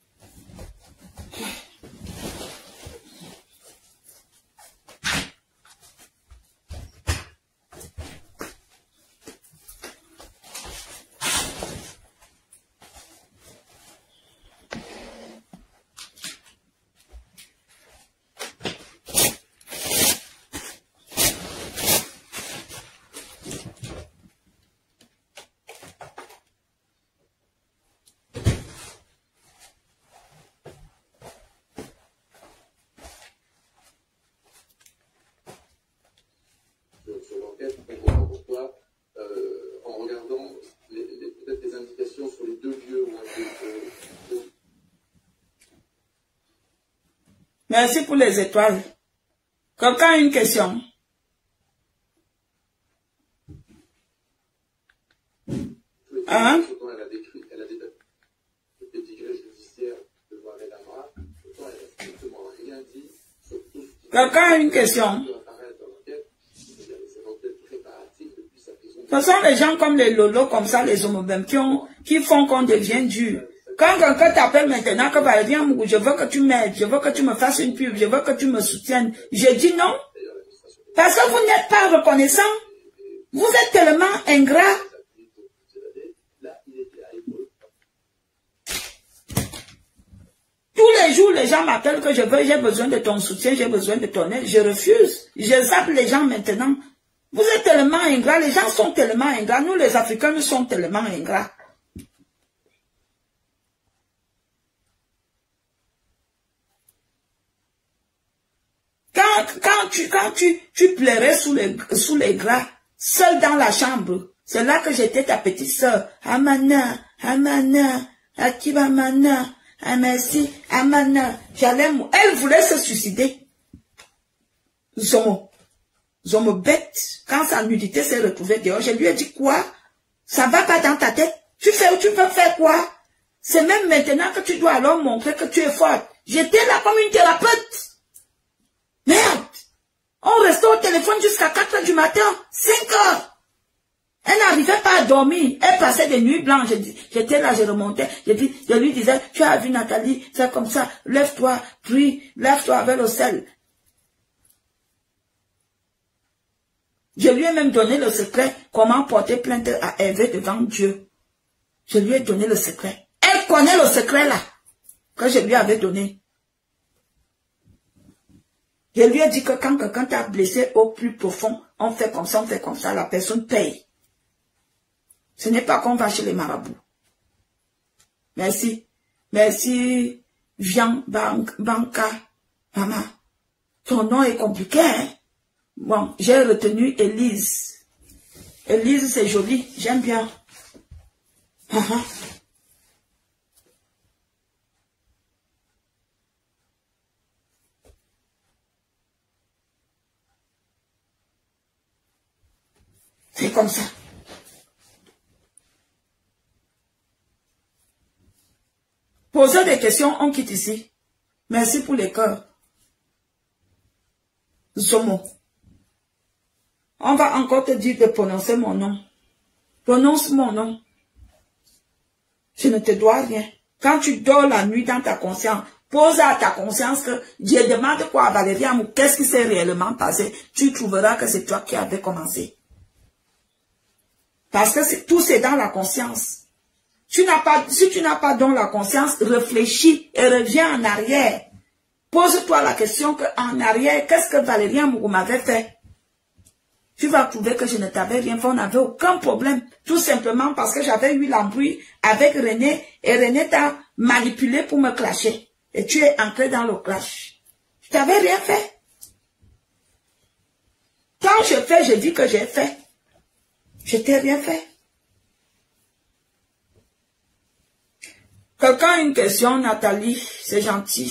Merci pour les étoiles. Quelqu'un a une question? Hein? Quelqu'un a une question? Ce sont les gens comme les lolos, comme ça, les homobèmes, qui, ont, qui font qu'on devient dur. Quand quelqu'un t'appelle maintenant, que va dire, je veux que tu m'aides, je veux que tu me fasses une pub, je veux que tu me soutiennes, je dis non. Parce que vous n'êtes pas reconnaissant. Vous êtes tellement ingrat. Tous les jours, les gens m'appellent que je veux, j'ai besoin de ton soutien, j'ai besoin de ton aide. Je refuse. Je zappe les gens maintenant. Vous êtes tellement ingrats, les gens sont tellement ingrats. Nous, les Africains, nous sommes tellement ingrats. Quand, quand, tu, quand tu, tu pleurais sous les, sous les draps, seul dans la chambre, c'est là que j'étais ta petite sœur. Amana, Amana, Akibamana, Amasi, Amana. J'allais, elle voulait se suicider. Zomo. Zomo bête. Quand sa nudité s'est retrouvée dehors, je lui ai dit quoi? Ça va pas dans ta tête? Tu fais ou tu peux faire quoi? C'est même maintenant que tu dois alors montrer que tu es forte. J'étais là comme une thérapeute. Merde! On restait au téléphone jusqu'à quatre heures du matin, cinq heures. Elle n'arrivait pas à dormir. Elle passait des nuits blanches. J'étais là, je remontais. Je, dis, je lui disais, tu as vu Nathalie, c'est comme ça, lève-toi, prie, lève-toi avec le sel. Je lui ai même donné le secret, comment porter plainte à Hervé devant Dieu. Je lui ai donné le secret. Elle connaît le secret là, que je lui avais donné. Je lui ai dit que quand quelqu'un t'a blessé au plus profond, on fait comme ça, on fait comme ça, la personne paye. Ce n'est pas qu'on va chez les marabouts. Merci. Merci, Jean Banca. Maman, ton nom est compliqué, hein? Bon, j'ai retenu Élise. Élise, c'est joli, j'aime bien. Uh-huh. C'est comme ça. Posez des questions, on quitte ici. Merci pour les cœurs. Zomo. On va encore te dire de prononcer mon nom. Prononce mon nom. Je ne te dois rien. Quand tu dors la nuit dans ta conscience, pose à ta conscience que Dieu demande quoi à Valérie Amou, qu'est-ce qui s'est réellement passé. Tu trouveras que c'est toi qui avais commencé. Parce que tout c'est dans la conscience. Tu n'as pas, si tu n'as pas dans la conscience, réfléchis et reviens en arrière. Pose-toi la question que en arrière, qu'est-ce que Valérie Amou m'avait fait? Tu vas trouver que je ne t'avais rien fait, on n'avait aucun problème. Tout simplement parce que j'avais eu l'embrouille avec René et René t'a manipulé pour me clasher. Et tu es entré dans le clash. Je t'avais rien fait. Quand je fais, je dis que j'ai fait. Je t'ai rien fait. Quelqu'un a une question, Nathalie, c'est gentil.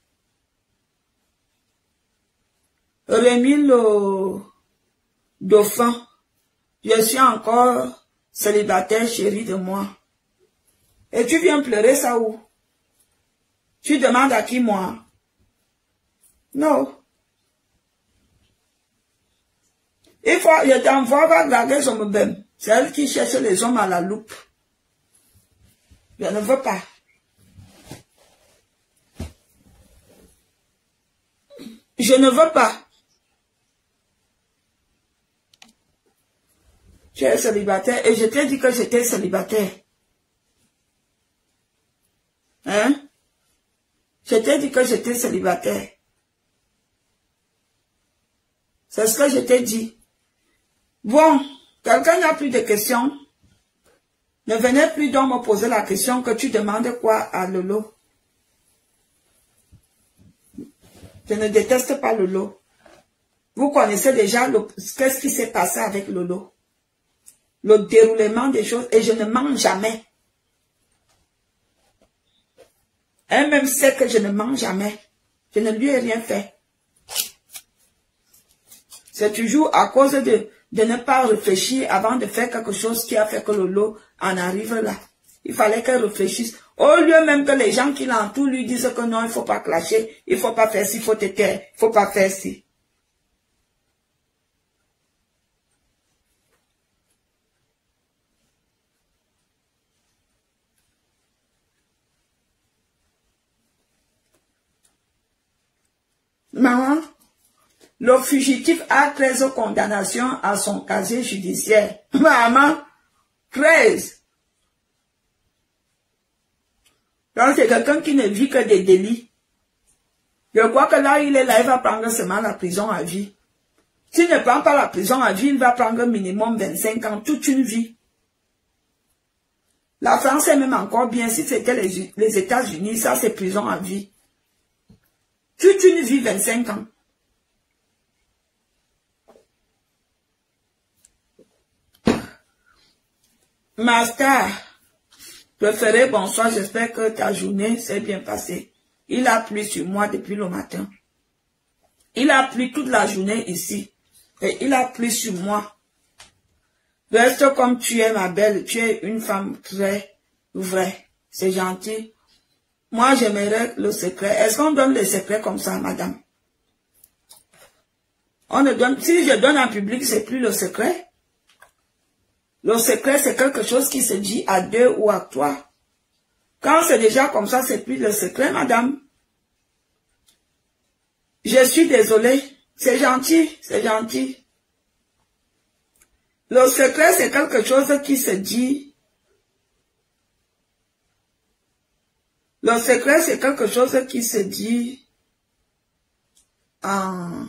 Rémi le dauphin, je suis encore célibataire, chérie de moi. Et tu viens pleurer ça où? Tu demandes à qui, moi? Non. Il faut, je t'envoie va draguer son bébé. C'est elle qui cherche les hommes à la loupe. Je ne veux pas. Je ne veux pas. Tu es célibataire et je t'ai dit que j'étais célibataire. Hein? Je t'ai dit que j'étais célibataire. C'est ce que je t'ai dit. Bon, quelqu'un n'a plus de questions. Ne venez plus donc me poser la question que tu demandes quoi à Lolo. Je ne déteste pas Lolo. Vous connaissez déjà qu'est-ce qui s'est passé avec Lolo. Le déroulement des choses et je ne mens jamais. Elle-même sait que je ne mens jamais. Je ne lui ai rien fait. C'est toujours à cause de, de ne pas réfléchir avant de faire quelque chose qui a fait que Lolo en arrive là. Il fallait qu'elle réfléchisse. Au lieu même que les gens qui l'entourent lui disent que non, il ne faut pas clasher, il ne faut pas faire ci, il faut te taire, il ne faut pas faire ci. Maman, le fugitif a treize condamnations à son casier judiciaire. Maman, treize. Donc c'est quelqu'un qui ne vit que des délits. Je crois que là, il est là, il va prendre seulement la prison à vie. S'il ne prend pas la prison à vie, il va prendre minimum vingt-cinq ans, toute une vie. La France est même encore bien, si c'était les, les États-Unis, ça c'est prison à vie. Toute une vie, vingt-cinq ans. Master, préféré, bonsoir, j'espère que ta journée s'est bien passée. Il a plu sur moi depuis le matin. Il a plu toute la journée ici. Et il a plu sur moi. Reste comme tu es, ma belle. Tu es une femme très vraie. C'est gentil. Moi, j'aimerais le secret. Est-ce qu'on donne le secret comme ça, madame? On ne donne, si je donne en public, c'est plus le secret. Le secret, c'est quelque chose qui se dit à deux ou à trois. Quand c'est déjà comme ça, c'est plus le secret, madame. Je suis désolée. C'est gentil, c'est gentil. Le secret, c'est quelque chose qui se dit. Le secret, c'est quelque chose qui se dit en...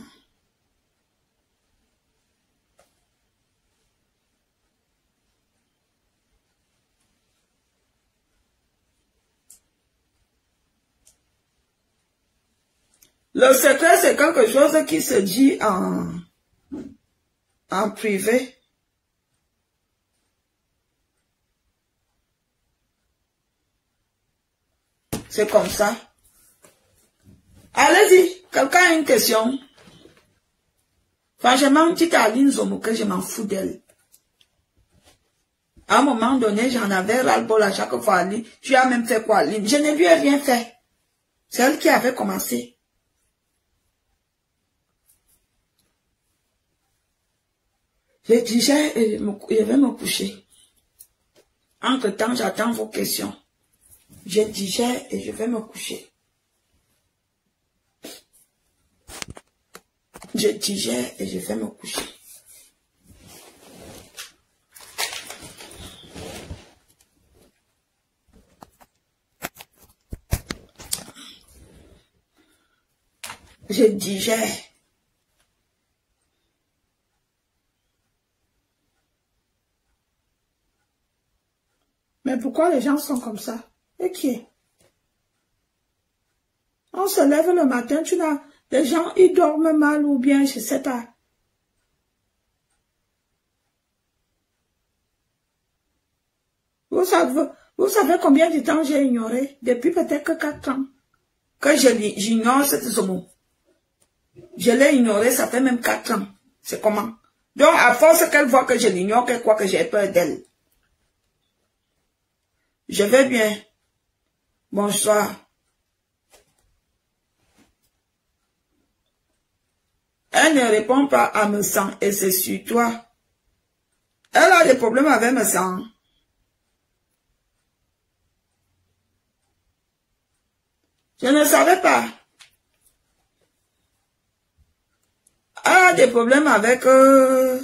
Le secret, c'est quelque chose qui se dit en... en privé. C'est comme ça. Allez-y, quelqu'un a une question? Franchement, petite Aline Zomo, que je m'en fous d'elle. À un moment donné, j'en avais ras-le-bol à chaque fois. Aline, tu as même fait quoi, Aline? Je ne lui ai rien fait. C'est elle qui avait commencé. Je digère et je vais me coucher. Entre-temps, j'attends vos questions. Je digère et je vais me coucher. Je digère et je vais me coucher. Je digère. Mais pourquoi les gens sont comme ça? Et qui est? On se lève le matin, tu n'as... Les gens, ils dorment mal ou bien, je ne sais pas. Vous savez, vous savez combien de temps j'ai ignoré? Depuis peut-être que quatre ans. Que j'ignore cette zomo. Je l'ai ignoré, ça fait même quatre ans. C'est comment? Donc, à force qu'elle voit que je l'ignore, qu'elle croit que j'ai peur d'elle. Je vais bien. Bonsoir. Elle ne répond pas à me sang et c'est sur toi. Elle a des problèmes avec me sang. Je ne savais pas. Elle a des problèmes avec... Euh...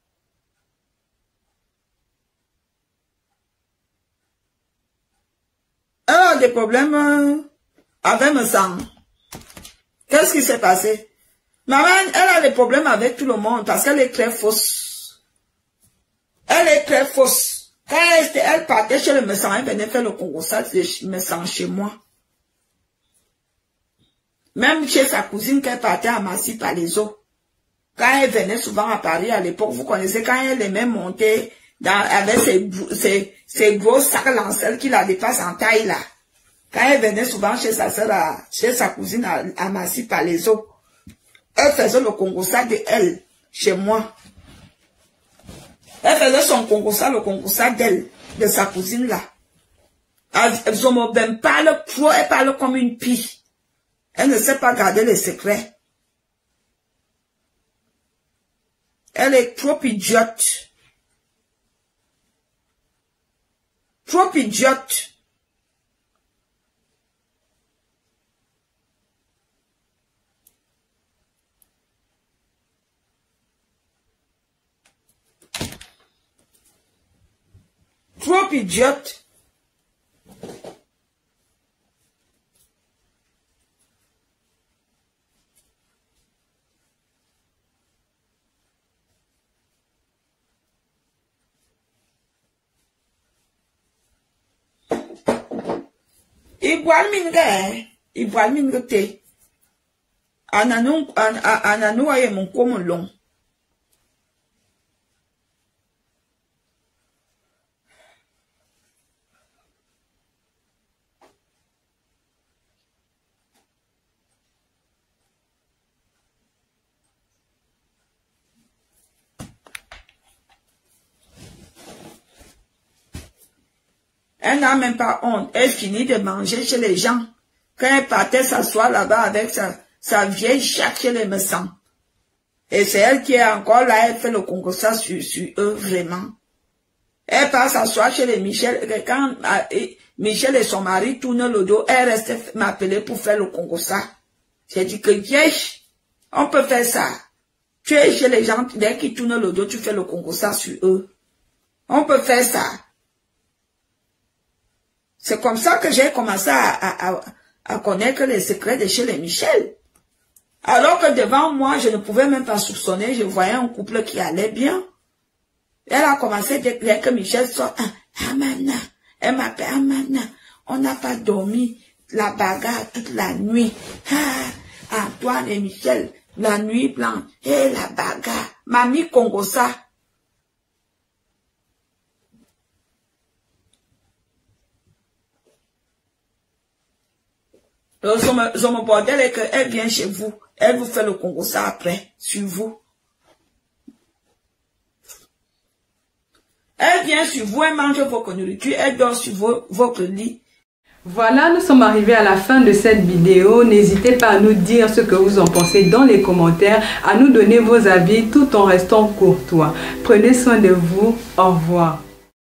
Elle a des problèmes euh... avec me sang. Qu'est-ce qui s'est passé? Maman, elle a des problèmes avec tout le monde parce qu'elle est très fausse. Elle est très fausse. Quand elle, elle partait chez le médecin, elle venait faire le concours de médecin chez moi. Même chez sa cousine qu'elle partait à Massy par les eaux. Quand elle venait souvent à Paris à l'époque, vous connaissez, quand elle aimait monter dans, avec ses, ses, ses gros sacs lancels qui la dépassent en taille là. Quand elle venait souvent chez sa soeur, à, chez sa cousine à, à Massy par les eaux. Elle faisait le concours de elle, chez moi. Elle faisait son concours, le concours d'elle, de sa cousine là. Elle ne parle trop, elle parle comme une pie. Elle ne sait pas garder les secrets. Elle est trop idiote. Trop idiote. Trop idiote. Igual minga, igual minga te. Ananou, ananou aye mon comme long. Elle n'a même pas honte. Elle finit de manger chez les gens. Quand elle partait s'asseoir là-bas avec sa, sa vieille chatte chez les médecins. Et c'est elle qui est encore là, elle fait le concours ça sur, sur eux, vraiment. Elle part s'asseoir chez les Michel. Et quand et Michel et son mari tournent le dos, elle reste m'appeler pour faire le concours ça. J'ai dit que yes, on peut faire ça. Tu es chez les gens, dès qu'ils tournent le dos, tu fais le concours ça sur eux. On peut faire ça. C'est comme ça que j'ai commencé à, à, à, à connaître les secrets de chez les Michel. Alors que devant moi, je ne pouvais même pas soupçonner, je voyais un couple qui allait bien. Elle a commencé dès que Michel sort, ah, Amana, elle m'appelle Amana, on n'a pas dormi, la bagarre toute la nuit. Ah, Antoine et Michel, la nuit blanche, et la bagarre. Mamie Congosa. Donc, son, son bordel est qu'elle vient chez vous. Elle vous fait le Congosa après, sur vous. Elle vient sur vous, elle mange votre nourriture, elle dort sur vos, votre lit. Voilà, nous sommes arrivés à la fin de cette vidéo. N'hésitez pas à nous dire ce que vous en pensez dans les commentaires, à nous donner vos avis tout en restant courtois. Prenez soin de vous. Au revoir.